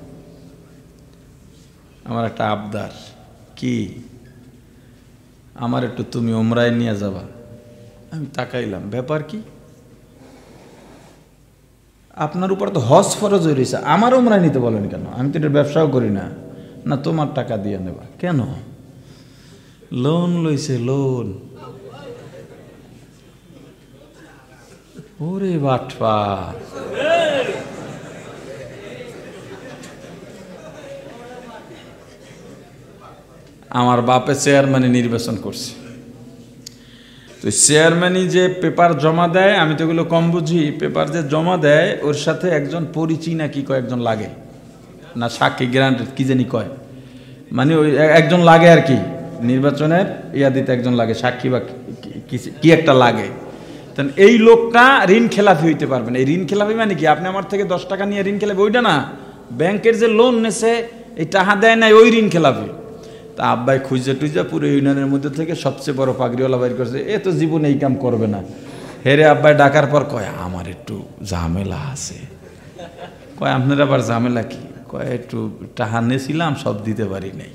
Speaker 1: আমার একটা আবদার, কি আমার একটু তুমি উমরায় নিয়ে যাবা। আমি তাকাইলাম, ব্যাপার কি? আপনার উপর তো হজ ফরজ হয়ে রয়েছে, আমার উমরায় নিতে বলেন কেন? আমি তো এটা ব্যবসাও করি না। না, তোমার টাকা দিয়ে নেবা। কেন? লোন লইছে, লোন। ওরে বাটপা, আমার বাপে চেয়ারম্যানে নির্বাচন করছে। তো চেয়ারম্যানই যে পেপার জমা দেয়, আমি তো এগুলো কম বুঝি, পেপার যে জমা দেয় ওর সাথে একজন পরিচয় না কি কয়েকজন লাগে না, সাক্ষী গ্যারান্টি কি জানি কয়, মানে ওই একজন লাগে আর কি, নির্বাচনের ইয়া দিতে একজন লাগে, সাক্ষী বা কি একটা লাগে। তাহলে এই লোকটা ঋণ খেলাপি হইতে পারবে না। এই ঋণ খেলাপি মানে কি? আপনি আমার থেকে 10 টাকা নিয়ে ঋণ খেলাপি, ওইটা না, ব্যাংকের যে লোন নেছে এই টাকা দেয় নাই, ওই ঋণ খেলাপি। তা আব্বাই খুঁজে টুজা পুরো ইউনিয়নের মধ্যে থেকে সবচেয়ে বড় পাগড়িওয়ালা বাইর করছে, এ তো জীবনে এই কাম করবে না। হেরে আব্বাই ডাকার পর কয়, আমার একটু ঝামেলা আছে। কয় আপনার আবার ঝামেলা কি? কয় একটু টাকা নিয়েছিলাম, সব দিতে পারি নাই।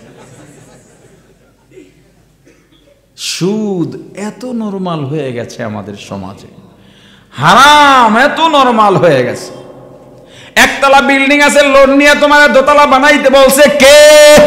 Speaker 1: সুদ এত নরমাল হয়ে গেছে আমাদের সমাজে, হারাম এত নরমাল হয়ে গেছে। একতলা বিল্ডিং আছে, লোন নিয়ে তোমার দোতলা বানাইতে বলছে কে?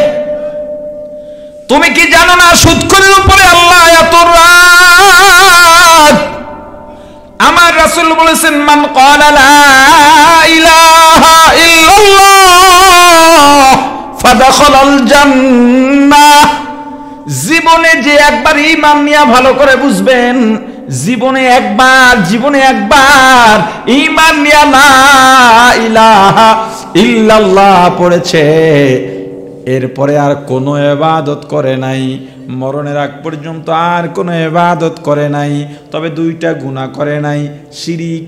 Speaker 1: তুমি কি জানো না সুদখোরের উপরে আল্লাহ এত রাগ? আমার রাসূল বলেছেন, মান ক্বালা লা ইলাহা ইল্লাল্লাহ ফাদাখালাল জান্নাহ। জীবনে যে একবার ঈমান নিয়ে ভালো করে বুঝবেন, জীবনে একবার ঈমান নিয়ে লা ইলাহা ইল্লাল্লাহ পড়েছে, এরপরে আর কোনো ইবাদত করে নাই, মরণের আগ পর্যন্ত আর কোনো ইবাদত করে নাই, তবে দুইটা গুনাহ করে নাই, শিরিক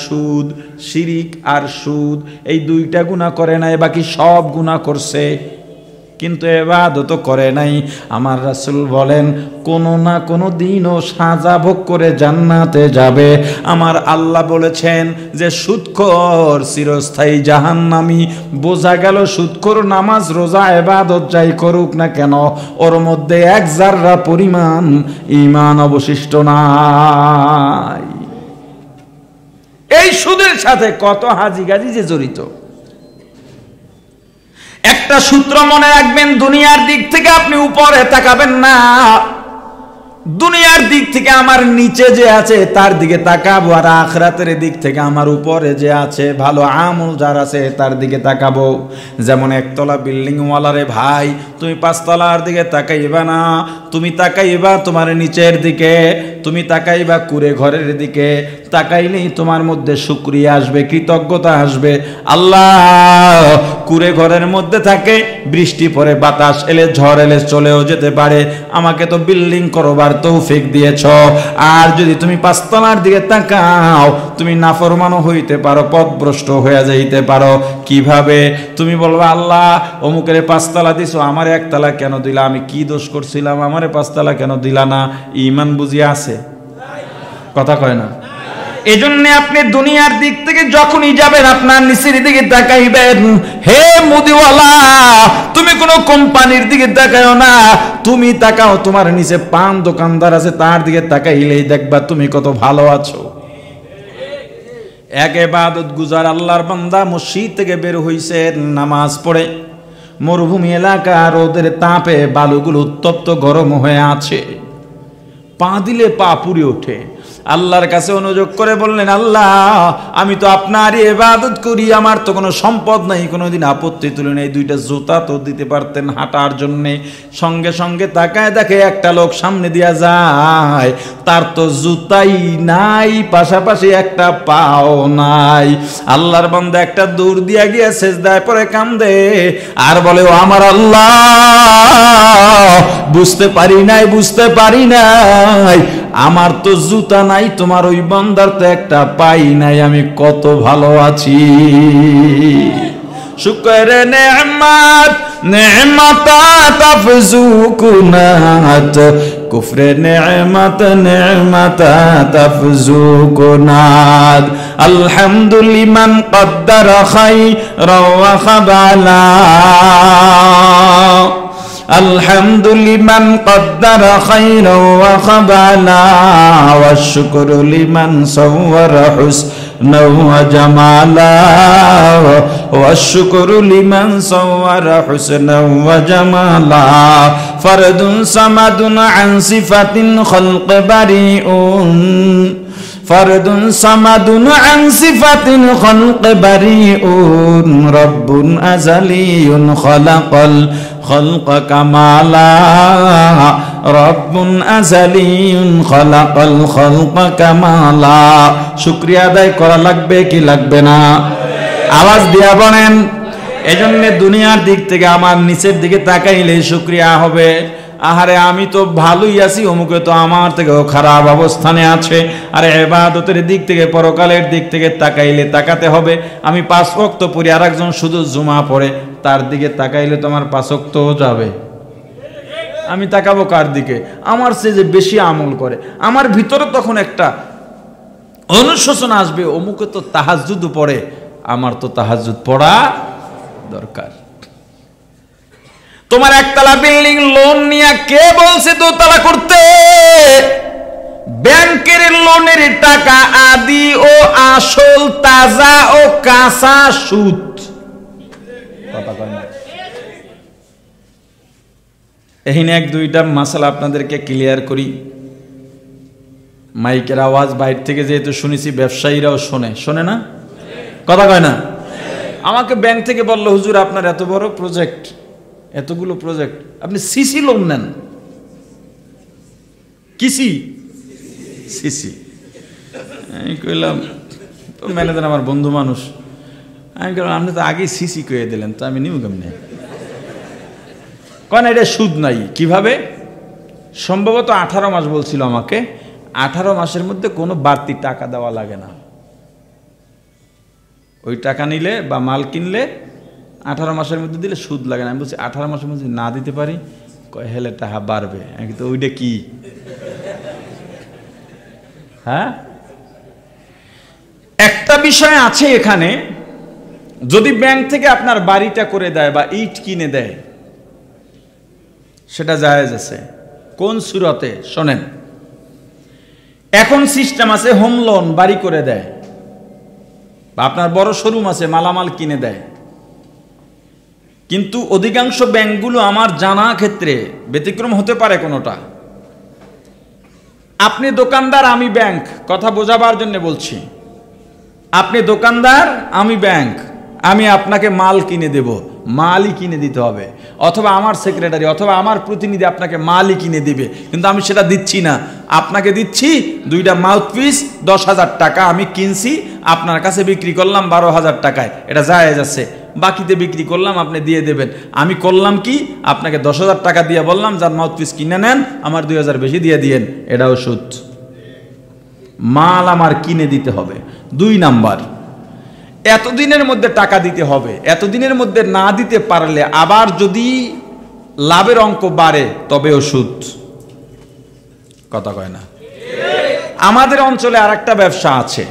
Speaker 1: আর সুদ, এই দুইটা গুনাহ করে নাই, বাকি সব গুনাহ করছে, কিন্তু ইবাদত করে নাই। আমার রাসূল বলেন, কোনো না কোনো দিনও সাজা ভোগ করে জান্নাতে যাবে। আমার আল্লাহ বলেছেন যে সুদখোর চিরস্থায়ী জাহান্নামী। বোঝা গেল সুদখোর নামাজ রোজা ইবাদত যাই করুক না কেন, ওর মধ্যে এক জাররা পরিমাণ ঈমান অবশিষ্ট নাই। এই সুদের সাথে কত হাজি গাজি যে জড়িত। একটা সূত্র মনে রাখবেন, দুনিয়ার দিক থেকে আপনি উপরে তাকাবেন না, দুনিয়ার দিক থেকে আমার নিচে যে আছে তার দিকে তাকাবো, আর আখিরাতের দিক থেকে আমার উপরে যে আছে ভালো আমল যার আছে তার দিকে তাকাবো। যেমন একতলা বিল্ডিং ওয়ালারে ভাই, তুমি পাঁচতলার দিকে তাকাইবা না, তুমি তাকাইবা তোমার নিচের দিকে, তুমি তাকাইবা কুড়ে ঘরের দিকে। তাকাইলেই তোমার মধ্যে শুকরিয়া আসবে, কৃতজ্ঞতা আসবে। আল্লাহ কুড়ে ঘরের মধ্যে থাকে, বৃষ্টি পড়ে, বাতাস এলে, ঝড় এলে চলেও যেতে পারে, আমাকে তো বিল্ডিং করবার তৌফিক দিয়েছ। আর যদি তুমি পাঁচতলার দিকে তাকাও, তুমি নাফরমানও হইতে পারো, পথভ্রষ্ট হয়ে যাইতে পারো। কিভাবে? তুমি বলবা, আল্লাহ অমুকের পাঁচতলা দিছো, আমার একতলা কেন দিলা? আমি কি দোষ করছিলাম, আমারে পাঁচতলা কেন দিলা না? ঈমান বুঝিয়ে আছে? কথা কয় না। এজন্য আপনি দুনিয়ার দিক থেকে যখনই যাবেন, আপনার নিচের দিকে তাকাইবেন। হে মুদিওয়ালা, তুমি কোনো কোম্পানির দিকে তাকাও না, তুমি তাকাও তোমার নিচে পান দোকানদার আছে, তার দিকে তাকাইলেই দেখবা তুমি কত ভালো আছো। এক ইবাদত গুজার আল্লাহর বান্দা মসজিদ থেকে বের হইছে, নামাজ পড়ে, মরুভূমি এলাকা, রোদের তাপে বালুগুলো উত্তপ্ত গরম হয়ে আছে, পা দিলে পা পুড়ে ওঠে। আল্লাহর কাছে অনুযোগ করে বললেন, আল্লাহ আমি তো আপনারই ইবাদত করি, আমার তো কোনো সম্পদ নাই, কোনোদিন আপত্তি তুলে নেই, দুইটা জুতা তো দিতে পারতেন হাঁটার জন্যে। সঙ্গে সঙ্গে তাকায় দেখে একটা লোক সামনে দিয়া যায়, তার তো জুতাই নাই, পাশাপাশি একটা পাও নাই। আল্লাহর বান্দা একটা দৌড় দিয়া গিয়া সেজদায় পড়ে কান্দে আর বলে, ও আমার আল্লাহ, বুঝতে পারি নাই, আমার তো জুতা নাই, তোমার ওই বান্দার তো একটা পাই নাই, আমি কত ভালো আছি। শুকরে নেমাত নেমাতা তাফজু কুনাত, কুফরে নেমাত নেমাতা তাফজু কুনাত। আলহামদুলিমান কদ্দারা খায়রা ওয়া খাবালা, আলহামদুলিমান কদ্দারা খায়রা ওয়া খাবালা, ওয়া শুকরু লিমান সাওয়ারা হুসনা ওয়া জামালা, ওয়া শুকরু লিমান সাওয়ারা হুসনা ওয়া জামালা। ফরদুন সামাদুন আন সিফাতিন খালক বারিউন, ফরদুন সামাদুন আন সিফাতিন খালক বারিউন, রব্বুন আযালিয়ুন খালাকাল খালক কামালা, রব্বুন আযালিয়ুন খালাকাল খালক কামালা। শুকরিয়া আদায় করা লাগবে কি লাগবে না? আওয়াজ দিয়া বলেন। এজন্য দুনিয়ার দিক থেকে আমার নিচের দিকে তাকাইলে শুকরিয়া হবে। আহারে আমি তো ভালোই আছি, অমুকে তো আমার থেকেও খারাপ অবস্থানে আছে। আরে ইবাদতের দিক থেকে, পরকালের দিক থেকে তাকাইলে তাকাতে হবে। আমি 5 ওয়াক্ত পড়ি, আর একজন শুধু জুমা পড়ে, তার দিকে তাকাইলে তো আমার 5 ওয়াক্তও যাবে। আমি তাকাবো কার দিকে? আমার চেয়ে যে বেশি আমল করে। আমার ভিতরে তখন একটা অনুশোচনা আসবে, অমুকে তো তাহাজ্জুদ পড়ে, আমার তো তাহাজ্জুদ পড়া দরকার। তোমার একতলা বিল্ডিং লোন নিয়ে কে বলছে দোতলা করতে? ব্যাংকের লোনের টাকা আদি ও আসল, তাজা ও কাঁচা সুদ। কথা কয় না? এখানে এক দুইটা মাসালা আপনাদেরকে ক্লিয়ার করি। মাইকের আওয়াজ বাইরে থেকে যেহেতু শুনেছি, ব্যবসায়ীরাও শোনে না? কথা কয় না? আমাকে ব্যাংক থেকে বললো, হুজুর আপনার এত বড় প্রজেক্ট, এতগুলো প্রজেক্ট, আপনি সিসি লোন নেন। কিসি? সিসি। আমি কইলাম, তো ম্যানেজার আমার বন্ধু মানুষ, আমি বললাম আপনি তো আগেই সিসি কয়ে দিলেন, তো আমি নিব কেমনে? কারণ এটা সুদ নাই। কিভাবে? সম্ভবত 18 মাস বলছিল আমাকে। 18 মাসের মধ্যে কোনো বাড়তি টাকা দেওয়া লাগে না। ওই টাকা নিলে বা মাল কিনলে 18 মাসের মধ্যে দিলে সুদ লাগে না। আমি বলছি 18 মাসের মধ্যে না দিতে পারি, কয় হেলে টাকা বাড়বে। কিন্তু ওইটা কি? হ্যাঁ, একটা বিষয় আছে এখানে, যদি ব্যাংক থেকে আপনার বাড়িটা করে দেয় বা ইট কিনে দেয়, সেটা জায়েজ আছে। কোন সূরতে? শোনেন, এখন সিস্টেম আছে হোম লোন, বাড়ি করে দেয়, বা আপনার বড় শোরুম আছে, মালামাল কিনে দেয়। কিন্তু অধিকাংশ ব্যাংকগুলো আমার জানা ক্ষেত্রে ব্যতিক্রম হতে পারে কোনোটা। আপনি দোকানদার, আমি ব্যাংক, কথা বোঝাবার জন্য বলছি। আপনি দোকানদার, আমি ব্যাংক, আমি আপনাকে মাল কিনে দেব, মালই কিনে দিতে হবে, অথবা আমার সেক্রেটারি অথবা আমার প্রতিনিধি আপনাকে মালই কিনে দিবে, কিন্তু আমি সেটা দিচ্ছি না। আপনাকে দিচ্ছি 2টা মাউথপিস 10,000 টাকা, আমি কিনছি, আপনার কাছে বিক্রি করলাম 12,000 টাকায়, এটা জায়েজ আছে। বাকিতে বিক্রি করলাম, আপনি দিয়ে দেবেন। আমি করলাম কি, আপনাকে 10,000 টাকা দিয়ে বললাম যার মাউথপিস কিনে নেন, আমার 2,000 বেশি দিয়ে দিয়েন, এটাও সুদ। মাল আমার কিনে দিতে হবে। 2 নাম্বার, এতদিনের মধ্যে টাকা দিতে হবে। এতদিনের মধ্যে না দিতে পারলে আবার যদি লাভের অঙ্ক বাড়ে তবেও সুদ। কথা কয় না? আমাদের অঞ্চলে আরেকটা ব্যবসা আছে,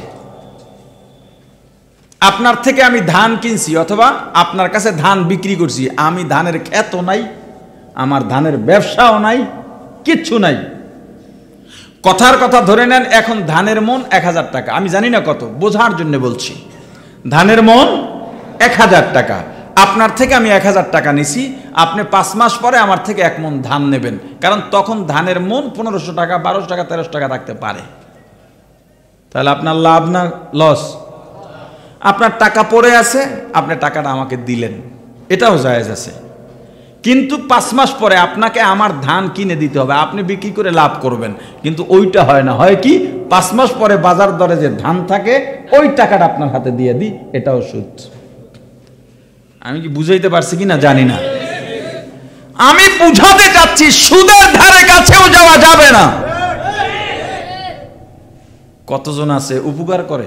Speaker 1: আপনার থেকে আমি ধান কিনছি অথবা আপনার কাছে ধান বিক্রি করছি, আমি ধানের ক্ষেতও নাই, আমার ধানের ব্যবসাও নাই, কিচ্ছু নাই। কথার কথা ধরে নেন, এখন ধানের মন 1000 টাকা, আমি জানি না কত, বোঝার জন্য বলছি। ধানের মন 1000 টাকা, আপনার থেকে আমি 1000 টাকা নিছি, আপনি 5 মাস পরে আমার থেকে 1 মন ধান নেবেন, কারণ তখন ধানের মন 1500 টাকা, 1200 টাকা, 1300 টাকা থাকতে পারে। তাহলে আপনার লাভ না লস? আপনার টাকা পড়ে আছে, আপনি টাকাটা আমাকে দিলেন, এটাও জায়েজ আছে। কিন্তু 5 মাস পরে আপনাকে আমার ধান কিনে দিতে হবে, আপনি বিক্রি করে লাভ করবেন, কিন্তু ওইটা হয় না। হয় কি, 5 মাস পরে বাজার দরে যে ধান থাকে ওই টাকাটা আপনার হাতে দিয়ে দিই, এটাও সুদ। আমি কি বুঝাইতে পারছি কিনা জানি না। আমি বুঝাতে চাচ্ছি সুদের ধারে কাছেও যাওয়া যাবে না। কতজন আছে উপকার করে,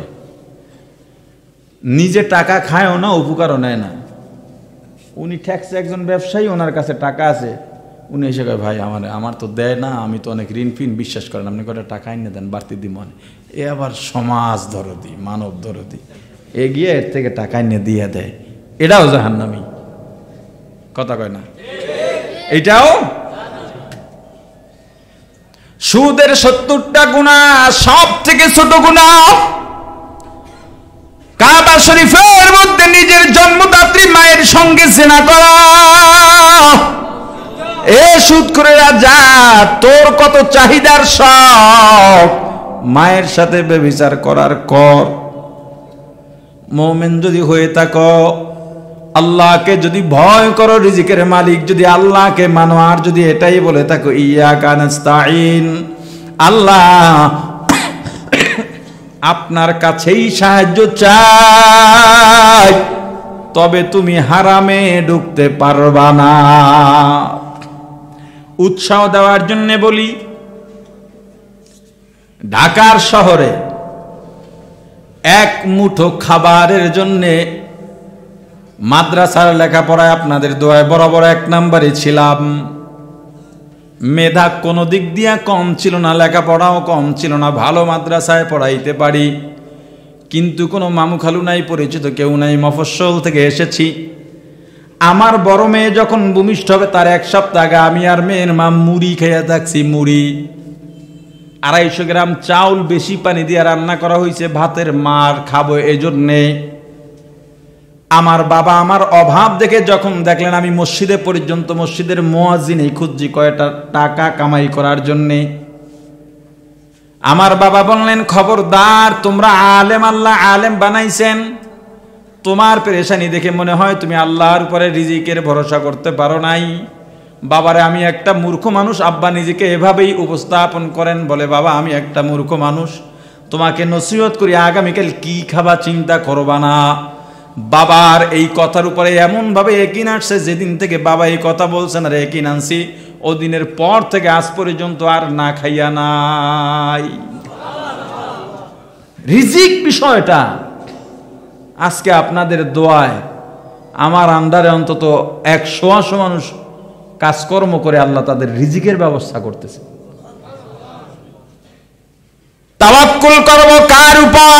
Speaker 1: নিজে টাকা খায়ও না, উপকারও নেয় না। উনি ট্যাক্সে একজন ব্যবসায়ী, ওনার কাছে টাকা আছে, উনি এসে কয় ভাই আমার তো দেয় না, আমি তো অনেক ঋণ ফিন, বিশ্বাস করেন আপনি কটা টাকা এনে দেন, বাড়তি দিব। এ আবার সমাজ দরদি, মানব দরদি, এগিয়ে এর থেকে টাকা এনে দিয়ে দেয়, এটাও জাহান্নামী। কথা কয় না? এটাও সুদের 70টা গুনাহ, সব থেকে ছোট গুনাহ কাবা শরীফের মধ্যে নিজের জন্মদাত্রী মায়ের সঙ্গে জিনা করা। এ সুদখোরেরা যা, তোর কত চাহিদার শখ, মায়ের সাথে ব্যভিচার করার কর। মুমিন যদি হয়ে থাকো, আল্লাহকে যদি ভয় করো, রিজিকের মালিক যদি আল্লাহকে মানো, আর যদি এটাই বলে থাকো ইয়াকা নাস্তাইন, আল্লাহ আপনার কাছেই সাহায্য চাই, তবে তুমি হারামে ঢুকতে পারবা না। উৎসাহ দেওয়ার জন্য বলি, ঢাকার শহরে এক মুঠো খাবারের জন্যে মাদ্রাসার লেখাপড়ায় আপনাদের দোয়ায় বরাবর 1 নম্বরে ছিলাম। মেধা কোনো দিক দিয়া কম ছিল না, লেখাপড়াও কম ছিল না, ভালো মাদ্রাসায় পড়াইতে পারি, কিন্তু কোনো মামু খালু নাই, পরিচিত কেউ নাই, মফস্বল থেকে এসেছি। আমার বড় মেয়ে যখন ভূমিষ্ঠ হবে তার 1 সপ্তাহ আগে আমি আর মেয়ের মা মুড়ি খেয়ে থাকছি। মুড়ি 250 গ্রাম চাউল বেশি পানি দিয়ে রান্না করা হয়েছে, ভাতের মার খাবো এই জন্যে। আমার বাবা আমার অভাব দেখে যখন দেখলেন আমি মসজিদে পর্যন্ত মসজিদের মুয়াজ্জিনই খুঁজছি কয়টা টাকা কামাই করার জন্যে, আমার বাবা বললেন খবরদার, তোমরা আলেম, আল্লাহ আলেম বানাইছেন, তোমার পেরেশানি দেখে মনে হয় তুমি আল্লাহর উপরে রিজিকের ভরসা করতে পারো নাই। বাবারে আমি একটা মূর্খ মানুষ, আব্বা নিজেকে এভাবেই উপস্থাপন করেন, বলে বাবা আমি একটা মূর্খ মানুষ, তোমাকে নসিহত করি আগামীকাল কি খাবা চিন্তা করবা না। বাবার এই কথার উপরে এমন ভাবে ইয়াকিন আসছে, যেদিন থেকে বাবা এই কথা বলছেন আর ইয়াকিন আনছি, ওদিনের পর থেকে আজ পর্যন্ত আর না খাইয়া নাই। রিজিক বিষয়টা আজকে আপনাদের দোয়ায় আমার আন্ডারে অন্তত 100 মানুষ কাজকর্ম করে আল্লাহ তাদের রিজিকের ব্যবস্থা করতেছে। তাওয়াক্কুল করব কার উপর?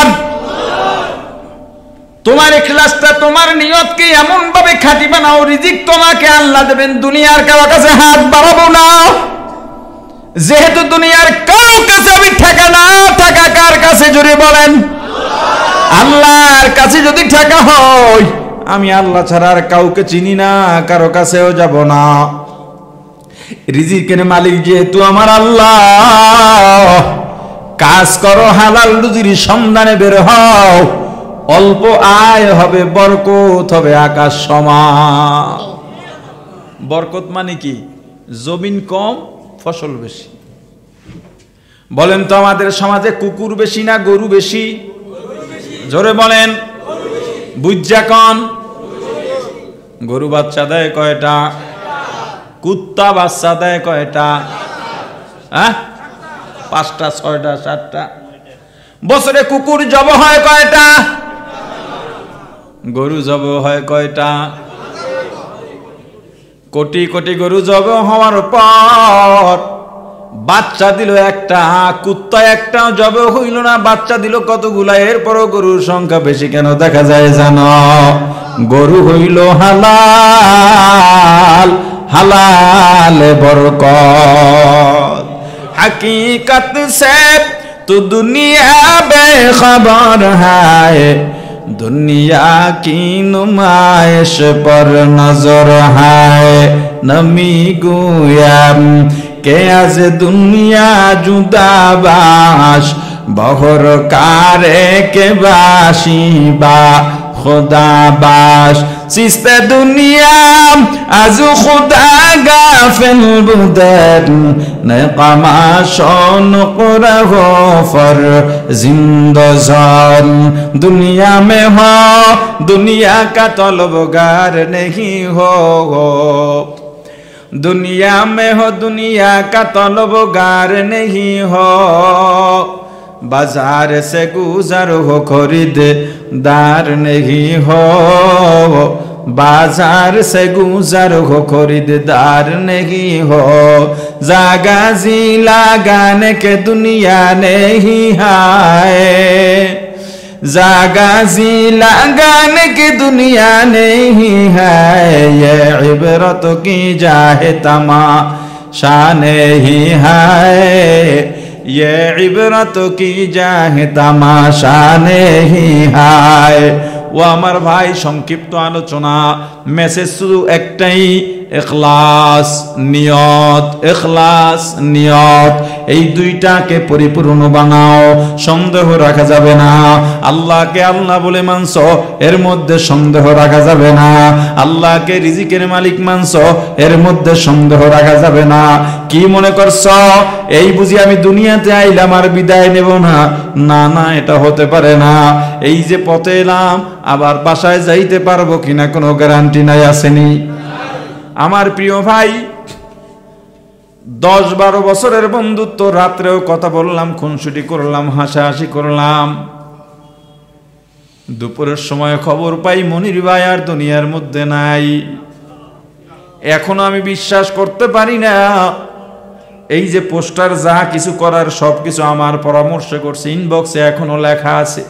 Speaker 1: তোমার ইখলাসটা, তোমার নিয়তকে এমন ভাবে খাঁটি বানাও, রিজিক তোমাকে আল্লাহ দেবেন, দুনিয়ার কারো কাছে হাত বাড়াবো না। যেহেতু দুনিয়ার কারো কাছে আমি ঠেকা না, টাকা কার কাছে জুড়ে বলেন? আল্লাহর কাছে যদি ঠেকা হয়, আমি আল্লাহ ছাড়া আর কাউকে চিনি না, কারো কাছেও যাব না। রিজিকের মালিক যেহেতু আমার আল্লাহ, কাজ করো, হালাল রুজির সন্ধানে বের হও, অল্প আয় হবে, বরকত হবে আকাশ সমান। বরকত মানে কি? জমিন কম, ফসল বেশি। বলেন তো আমাদের সমাজে কুকুর বেশি না গরু বেশি? জোরে বলেন, বুঝা কন। গরু বাচ্চা দেয় কয়টা? কুত্তা বাচ্চা দেয় কয়টা? হ্যাঁ, 5টা 6টা 7টা। বছরে কুকুর জব হয় কয়টা? গরু জব হয় কয়টা? কোটি কোটি গরু জব হওয়ার পর বাচ্চা দিল একটা, কুত্তা একটাও জব হইল না, বাচ্চা দিল কতগুলা। এরপরও গরুর সংখ্যা বেশি কেন দেখা যায় জানো? গরু হইল হালাল, হালালে বরকত। हकीकत से तो दुनिया बेखबर है, दुनिया की नुमाइश पर नजर है। नमी गुयाम के आज दुनिया जुदाबाश, बहर कारे के बाशी बा खुदा बाश। सिस्ते दुनिया आजू खुदा गाफिल बुदर, नकामाशों नुक़रा हो फर जिंदजान। दुनिया में हो दुनिया का तलबगार नहीं हो, दुनिया में हो दुनिया का तलबगार नहीं हो। बाजार से गुजर हो खरीददार नहीं हो, बाजार से गुजर हो खरीददार नहीं हो। जागा जी लगाने के दुनिया नहीं है, जागा जी लगाने की दुनिया नहीं है। ये इबरत की जाहे तमाशा नहीं है, ये इबरत की जाहे तमाशा नहीं है। ও আমার ভাই, সংক্ষিপ্ত আলোচনা, মেসেজ শুধু একটাই, ইখলাস নিয়ত, ইখলাস নিয়ত, এই দুইটাকে পরিপূর্ণ বানাও, সন্দেহ রাখা যাবে না। আল্লাহকে আল্লাহ বলে মানছো, এর মধ্যে সন্দেহ রাখা যাবে না। আল্লাহকে রিজিকের মালিক মানছো, এর মধ্যে সন্দেহ রাখা যাবে না। কি মনে করছো এই বুঝি আমি দুনিয়াতে আইলাম আর বিদায় নেব না? না না, এটা হতে পারে না। এই যে পথে এলাম, আবার বাসায় যাইতে পারবো কিনা কোনো গ্যারান্টি নাই, আসেনি। আমার প্রিয় ভাই, 10-12 বছরের বন্ধুত্ব, রাত্রেও কথা বললাম, খুনসুটি করলাম, হাসাহাসি করলাম। দুপুরের সময় খবর পাই মনির ভাই আর দুনিয়ার মধ্যে নাই। এখনো আমি বিশ্বাস করতে পারি না। এই যে পোস্টার যা কিছু করার সব কিছু আমার পরামর্শ করছে, ইনবক্সে এখনো লেখা আছে।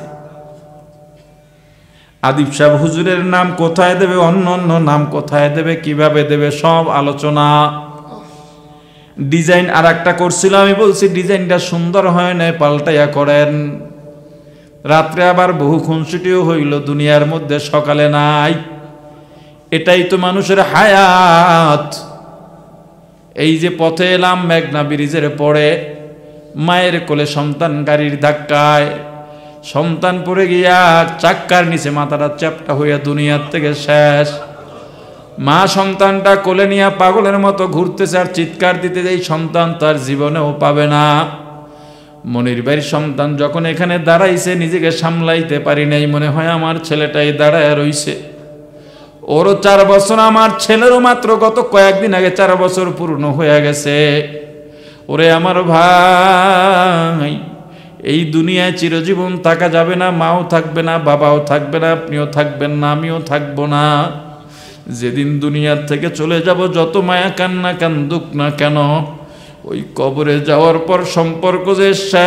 Speaker 1: আদিব সাহেব হুজুরের নাম কোথায় দেবে, অন্য অন্য নাম কোথায় দেবে, কিভাবে দেবে, সব আলোচনা। ডিজাইন আর একটা করছিল, আমি বলছি ডিজাইনটা সুন্দর হয় না, পাল্টাইয়া করেন। রাত্রে আবার বহু খুনসুটিও হইল, দুনিয়ার মধ্যে সকালে নাই। এটাই তো মানুষের হায়াত। এই যে পথে এলাম মেঘনা ব্রিজের পরে, মায়ের কোলে সন্তান গাড়ির ধাক্কায়, সন্তান পড়ে গিয়া চাক্কার নিচে মাথাটা চ্যাপটা হইয়া দুনিয়ার থেকে শেষ। মা সন্তানটা কোলে নিয়ে পাগলের মতো ঘুরতেছে আর চিৎকার দিতে, এই সন্তান তার জীবনেও পাবে না। মনির ভাইয়ের সন্তান যখন এখানে দাঁড়াইছে, নিজেকে সামলাইতে পারি নাই, মনে হয় আমার ছেলেটাই দাঁড়ায় রইছে। ওরও 4 বছর, আমার ছেলেরও মাত্র গত কয়েকদিন আগে 4 বছর পূর্ণ হয়ে গেছে। ওরে আমার ভাই, এই দুনিয়ায় চিরজীবন থাকা যাবে না, মাও থাকবে না, বাবাও থাকবে না, আপনিও থাকবেন না, আমিও থাকবো না। যেদিন দুনিয়ার থেকে চলে যাব, যত মায়া কান্না কান্দুক না কেন, ওই কবরে যাওয়ার পর সম্পর্ক যে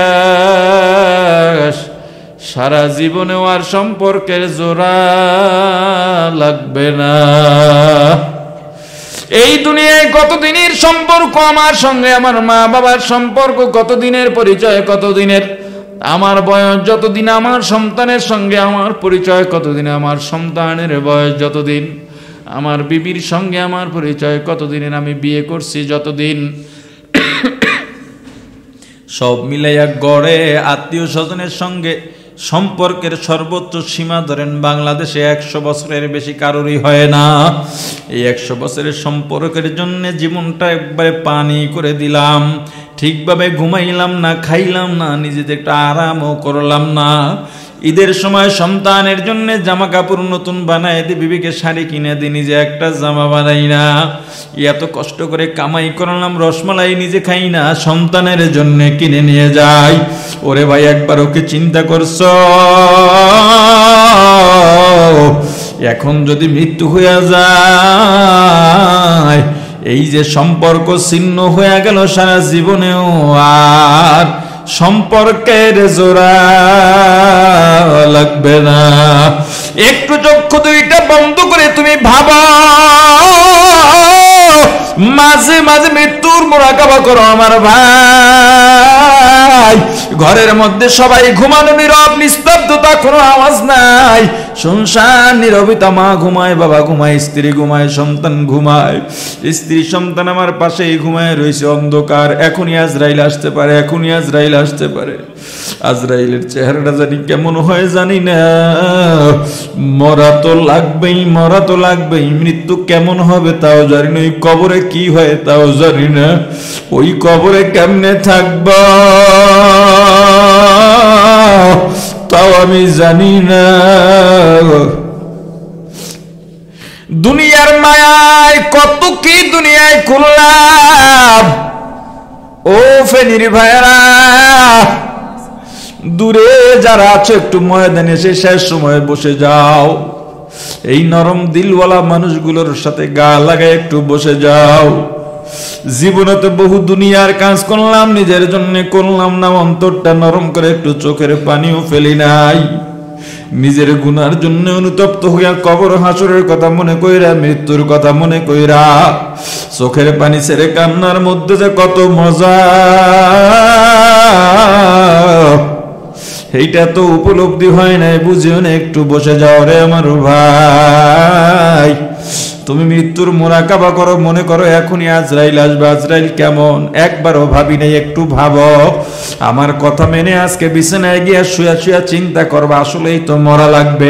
Speaker 1: শেষ, সারা জীবনেও আর সম্পর্কের জোড়া লাগবে না। এই দুনিয়ায় কতদিনের সম্পর্ক আমার সঙ্গে, আমার মা বাবার সম্পর্ক কতদিনের, পরিচয় কতদিনের, আমার বয়স যতদিন, আমার সন্তানের সঙ্গে আমার পরিচয় কতদিন, আমার সন্তানের বয়স যতদিন, আমার বিবির সঙ্গে আমার পরিচয় কতদিনের, আমি বিয়ে করছি যতদিন, সব মিলাইয়া গড়ে আত্মীয় স্বজনের সঙ্গে সম্পর্কের সর্বোচ্চ সীমা ধরেন বাংলাদেশে 100 বছরের বেশি কারোরই হয় না। এই 100 বছরের সম্পর্কের জন্য জীবনটা একবারে পানি করে দিলাম, ঠিকভাবে ঘুমাইলাম না, খাইলাম না, নিজেদের একটা আরামও করলাম না। ঈদের সময় সন্তানের জন্য জামা কাপড় নতুন বানায় দিই, বিবিকে শাড়ি কিনে দিই, নিজে একটা জামা বানাই না। এত কষ্ট করে কামাই করলাম, রসমালাই নিজে খাই না, সন্তানের জন্য কিনে নিয়ে যাই। ওরে ভাই, একবার ওকে চিন্তা করছ, এখন যদি মৃত্যু হয়ে যায়, এই যে সম্পর্ক ছিন্ন হয়ে গেল, সারা জীবনেও আর সম্পর্কের জোড়া লাগবে না। একটু চক্ষু দুইটা বন্ধ করে তুমি ভাবো, মাঝে মাঝে মৃত্যুর মুরাকাবা করো আমার ভাই। ঘরের মধ্যে সবাই ঘুমানো, নীরব নিস্তব্ধতা, কোনো আওয়াজ নাই, শুনশান নীরবতা। মা ঘুমায়, বাবা ঘুমায়, স্ত্রী ঘুমায়, সন্তান ঘুমায়। স্ত্রী সন্তান আমার পাশেই ঘুমায় রয়েছে, অন্ধকার। এখনই আজরাইল আসতে পারে, এখনই আজরাইল আসতে পারে। আজরাইলের চেহারাটা জানি কেমন হয় জানি না। মরা তো লাগবেই, মরা তো লাগবেই। মৃত্যু কেমন হবে তাও জানি না, ওই কবরে কি হয় তাও জানি না, ওই কবরে কেমনে থাকব তাও আমি জানি না। দুনিয়ার মায়ায় কত কি দুনিয়ায় করলাম। ও ফেনীর ভাইরা, দূরে যারা আছে একটু ময়দানে এসে শেষ সময় বসে যাও। এই নরম দিলওয়ালা মানুষগুলোর সাথে গা লাগায় একটু বসে যাও। জীবনে তো বহু দুনিয়ার কাজ করলাম, নিজের জন্য করলাম না, অন্তরটা নরম করে একটু চোখের পানিও ফেলি নাই। নিজের গুনার জন্য অনুতপ্ত হইয়া কবর হাসরের কথা মনে কইরা, মৃত্যুর কথা মনে কইরা, চোখের পানি ছেড়ে কান্নার মধ্যে যে কত মজা, এইটা তো উপলব্ধি হয় নাই, বুঝিও না। একটু বসে যাও রে আমার ভাই। তুমি মৃত্যুর মুরাকাবা করো, মনে করো এখনই আজরাইল আসবে। আজরাইল কেমন একবারও ভাবি নাই, একটু ভাবো। আমার কথা মেনে আজকে বিছানায় গিয়া শুয়া শুয়া চিন্তা করবা, আসলেই তো মরা লাগবে,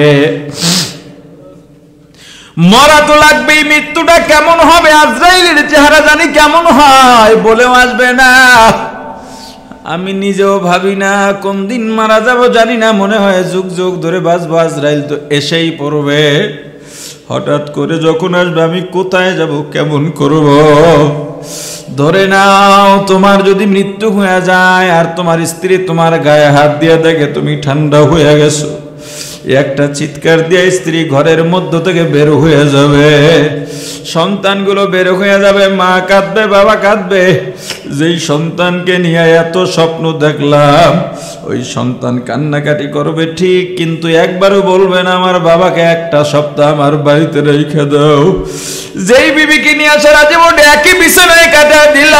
Speaker 1: মরা তো লাগবেই। মৃত্যুটা কেমন হবে, আজরাইলের চেহারা জানি কেমন হয়, বলেও আসবে না। আমি নিজেও ভাবি না কোন দিন মারা যাব জানি না, মনে হয় যুগ যুগ ধরে বাঁচবো, আজরাইল তো এসেই পড়বে। হঠাৎ করে যখন আসবে আমি কোথায় যাব, কেমন করব? ধরে নাও তোমার যদি মৃত্যু হয়ে যায় আর তোমার স্ত্রী তোমার গায়ে হাত দিয়ে দেখে তুমি ঠান্ডা হয়ে গেছো, একটা চিৎকার দিয়ে স্ত্রী ঘরের মধ্য থেকে বের হয়ে যাবে, সন্তানগুলো বের হয়ে যাবে, মা কাঁদবে, বাবা কাঁদবে। যেই সন্তানকে নিয়ে এত স্বপ্ন দেখলাম, ওই সন্তান কান্নাকাটি করবে ঠিক, কিন্তু একবারও বলবে না আমার বাবাকে একটা সপ্তাহ আমার বাড়িতে রেখে দাও। যেই বিবিকে নিয়ে সারা জীবন একই বিছানায় কাটা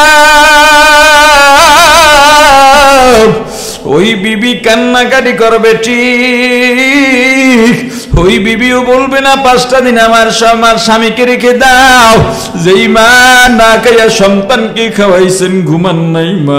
Speaker 1: দিলাম, ওই বিবি কান্নাকাটি করবে ঠিক, ওই বিবিও বলবে না 5টা দিন আমার স্বামীকে রেখে দাও। যেই মা না খাইয়া সন্তানকে খাওয়াইছেন, ঘুমান নাই মা।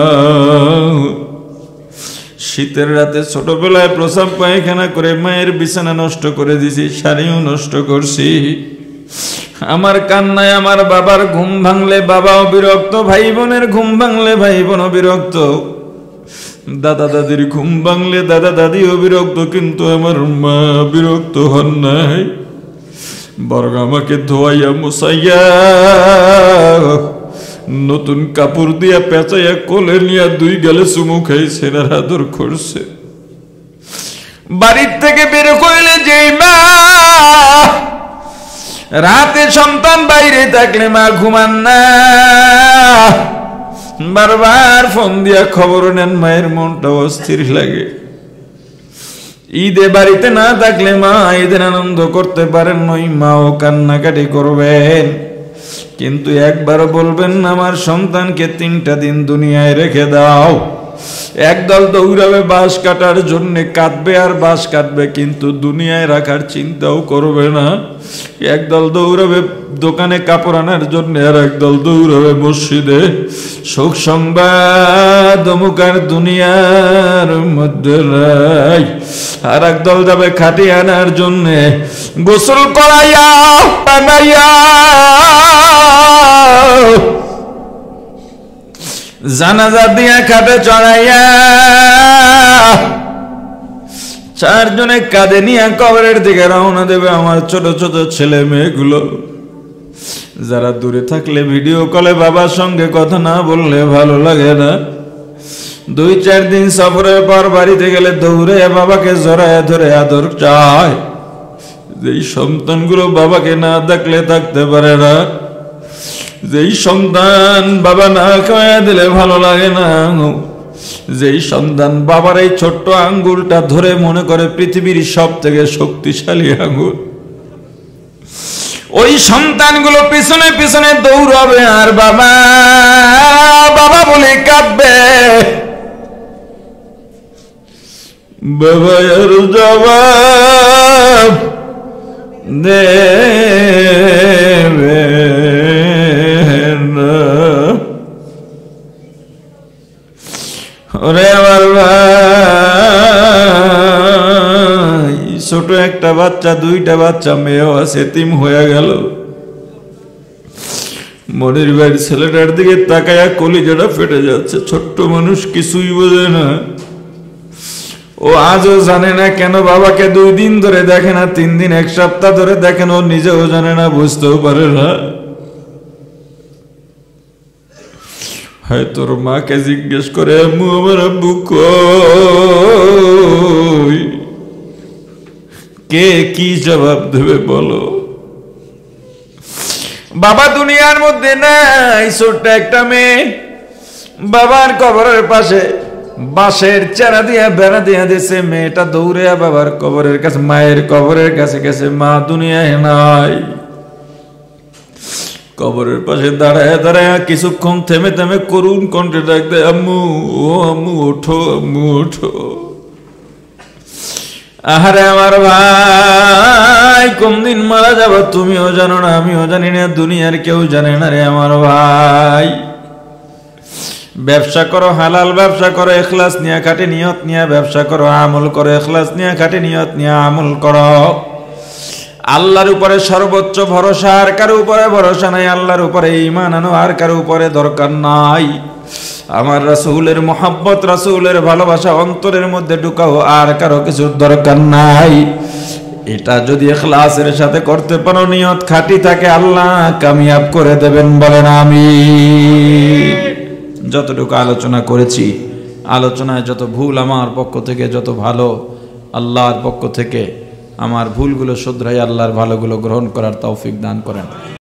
Speaker 1: শীতের রাতে ছোটবেলায় প্রসাব পায়খানা করে মায়ের বিছানা নষ্ট করে দিছি, শাড়িও নষ্ট করছি। আমার কান্নায় আমার বাবার ঘুম ভাঙলে বাবাও বিরক্ত, ভাই বোনের ঘুম ভাঙলে ভাই বোনও বিরক্ত, দাদা দাদির ঘুম ভাঙলে দাদা দাদিও বিরক্ত, কিন্তু আমার মা বিরক্ত হন নাই। বরং আমাকে ধোয়াইয়া মুছাইয়া নতুন কাপড় দিয়া পেঁচাইয়া কোলে নিয়ে 2 গালে চুমু খাইছেন আর আদর করছে। বাড়ির থেকে বের করলে যেই মা রাতে সন্তান বাইরে থাকলে মা ঘুমান না, বারবার ফোন দিয়া খবর নেন, মায়ের মনটা অস্থির লাগে। ঈদে বাড়িতে না থাকলে মা ঈদের আনন্দ করতে পারেন, ওই মাও কান্নাকাটি করবেন, কিন্তু একবারও বলবেন না আমার সন্তানকে 3টা দিন দুনিয়ায় রেখে দাও। একদল দৌড়াবে বাঁশ কাটার জন্য, কাটবে আর বাঁশ কাটবে, কিন্তু দুনিয়ায় রাখার চিন্তাও করবে না। একদল দৌড়াবে দোকানে কাপড় আনার জন্য, আর একদল দৌড়াবে মসজিদে। সুখ সংবাদ অমুকার দুনিয়ার মধ্যে নাই। আর একদল যাবে খাটি আনার জন্য, গোসল করাইয়া বানাইয়া জানাজা দিয়া খাটে চড়াইয়া 4 জনে কাঁধে নিয়ে কবরের দিকে রওনা দেবে। আমার ছোট ছোট ছেলে মেয়েগুলো যারা দূরে থাকলে ভিডিও কলে বাবার সঙ্গে কথা না বললে ভালো লাগে না। 2-4 দিন সফরের পর বাড়িতে গেলে দৌড়ে বাবাকে জড়ায় ধরে আদর চায়। যেই সন্তানগুলো বাবাকে না দেখলে থাকতে পারে না, যেই সন্তান বাবা না খাওয়া দিলে ভালো লাগে না, যেই সন্তান বাবার এই ছোট্ট আঙ্গুলটা ধরে মনে করে পৃথিবীর সব থেকে শক্তিশালী আঙ্গুল, ওই সন্তানগুলো পিছনে পিছনে দৌড়াবে আর বাবা বাবা বলে কাঁদবে। বাবা আর জবাব দেবে না। ওরে আমার ভাই, ছোট একটা বাচ্চা, 2টা বাচ্চা, মেয়েও আছে, এতিম হয়ে গেল। মনির ভাইয়ের ছেলেটার দিকে তাকায়া কলিজাটা ফেটে যাচ্ছে। ছোট্ট মানুষ, কিছুই বোঝে না। ও আজও জানে না কেন বাবাকে 2 দিন ধরে দেখে না, 3 দিন, 1 সপ্তাহ ধরে দেখেন, ও নিজেও জানে না, বুঝতেও পারে না। হয় তোর মাকে জিজ্ঞেস করে, আম্মু আমার আব্বু কই? কে কি জবাব দেবে বলো? বাবা দুনিয়ার মধ্যে নাই। ছোট্ট একটা মেয়ে বাবার কবরের পাশে বাঁশের চারা দিয়ে বেড়া দিয়ে দিয়েছে। মেয়েটা দৌড়ে বাবার কবরের কাছে, মায়ের কবরের কাছে গেছে, মা দুনিয়ায় নাই। কবরের পাশে দাঁড়ায় দাঁড়ায় কিছুক্ষণ থেমে থেমে করুণ কণ্ঠে ডাক দেয়, আম্মু, ও আম্মু ওঠো, আম্মু ওঠো। আহারে আমার ভাই, কোন দিন মারা যাবো তুমিও জানো না, আমিও জানি না, দুনিয়ার কেউ জানে না রে আমার ভাই। ব্যবসা করো, হালাল ব্যবসা করো, ইখলাস নিয়ে খাটে নিয়ত নিয়ে ব্যবসা করো, আমল করো, ইখলাস নিয়ে খাটে নিয়ত নিয়ে আমল করো। আল্লাহর উপরে সর্বোচ্চ ভরসা, আর কারো উপরে ভরসা নাই। আল্লাহর উপরে ঈমান আনো, আর কারো উপরে দরকার নাই। আমার রাসূলের মোহাব্বত, রাসূলের ভালোবাসা অন্তরের মধ্যে ঢুকাও, আর কারো কিছুর দরকার নাই। এটা যদি ইখলাসের সাথে করতে পারো, নিয়ত খাঁটি থাকে, আল্লাহ কামিয়াব করে দেবেন, বলেন আমিন। যতটুকু আলোচনা করেছি, আলোচনায় যত ভুল আমার পক্ষ থেকে, যত ভালো আল্লাহর পক্ষ থেকে, আমার ভুলগুলো শুধরাই আল্লাহর ভালোগুলো গ্রহণ করার তৌফিক দান করেন।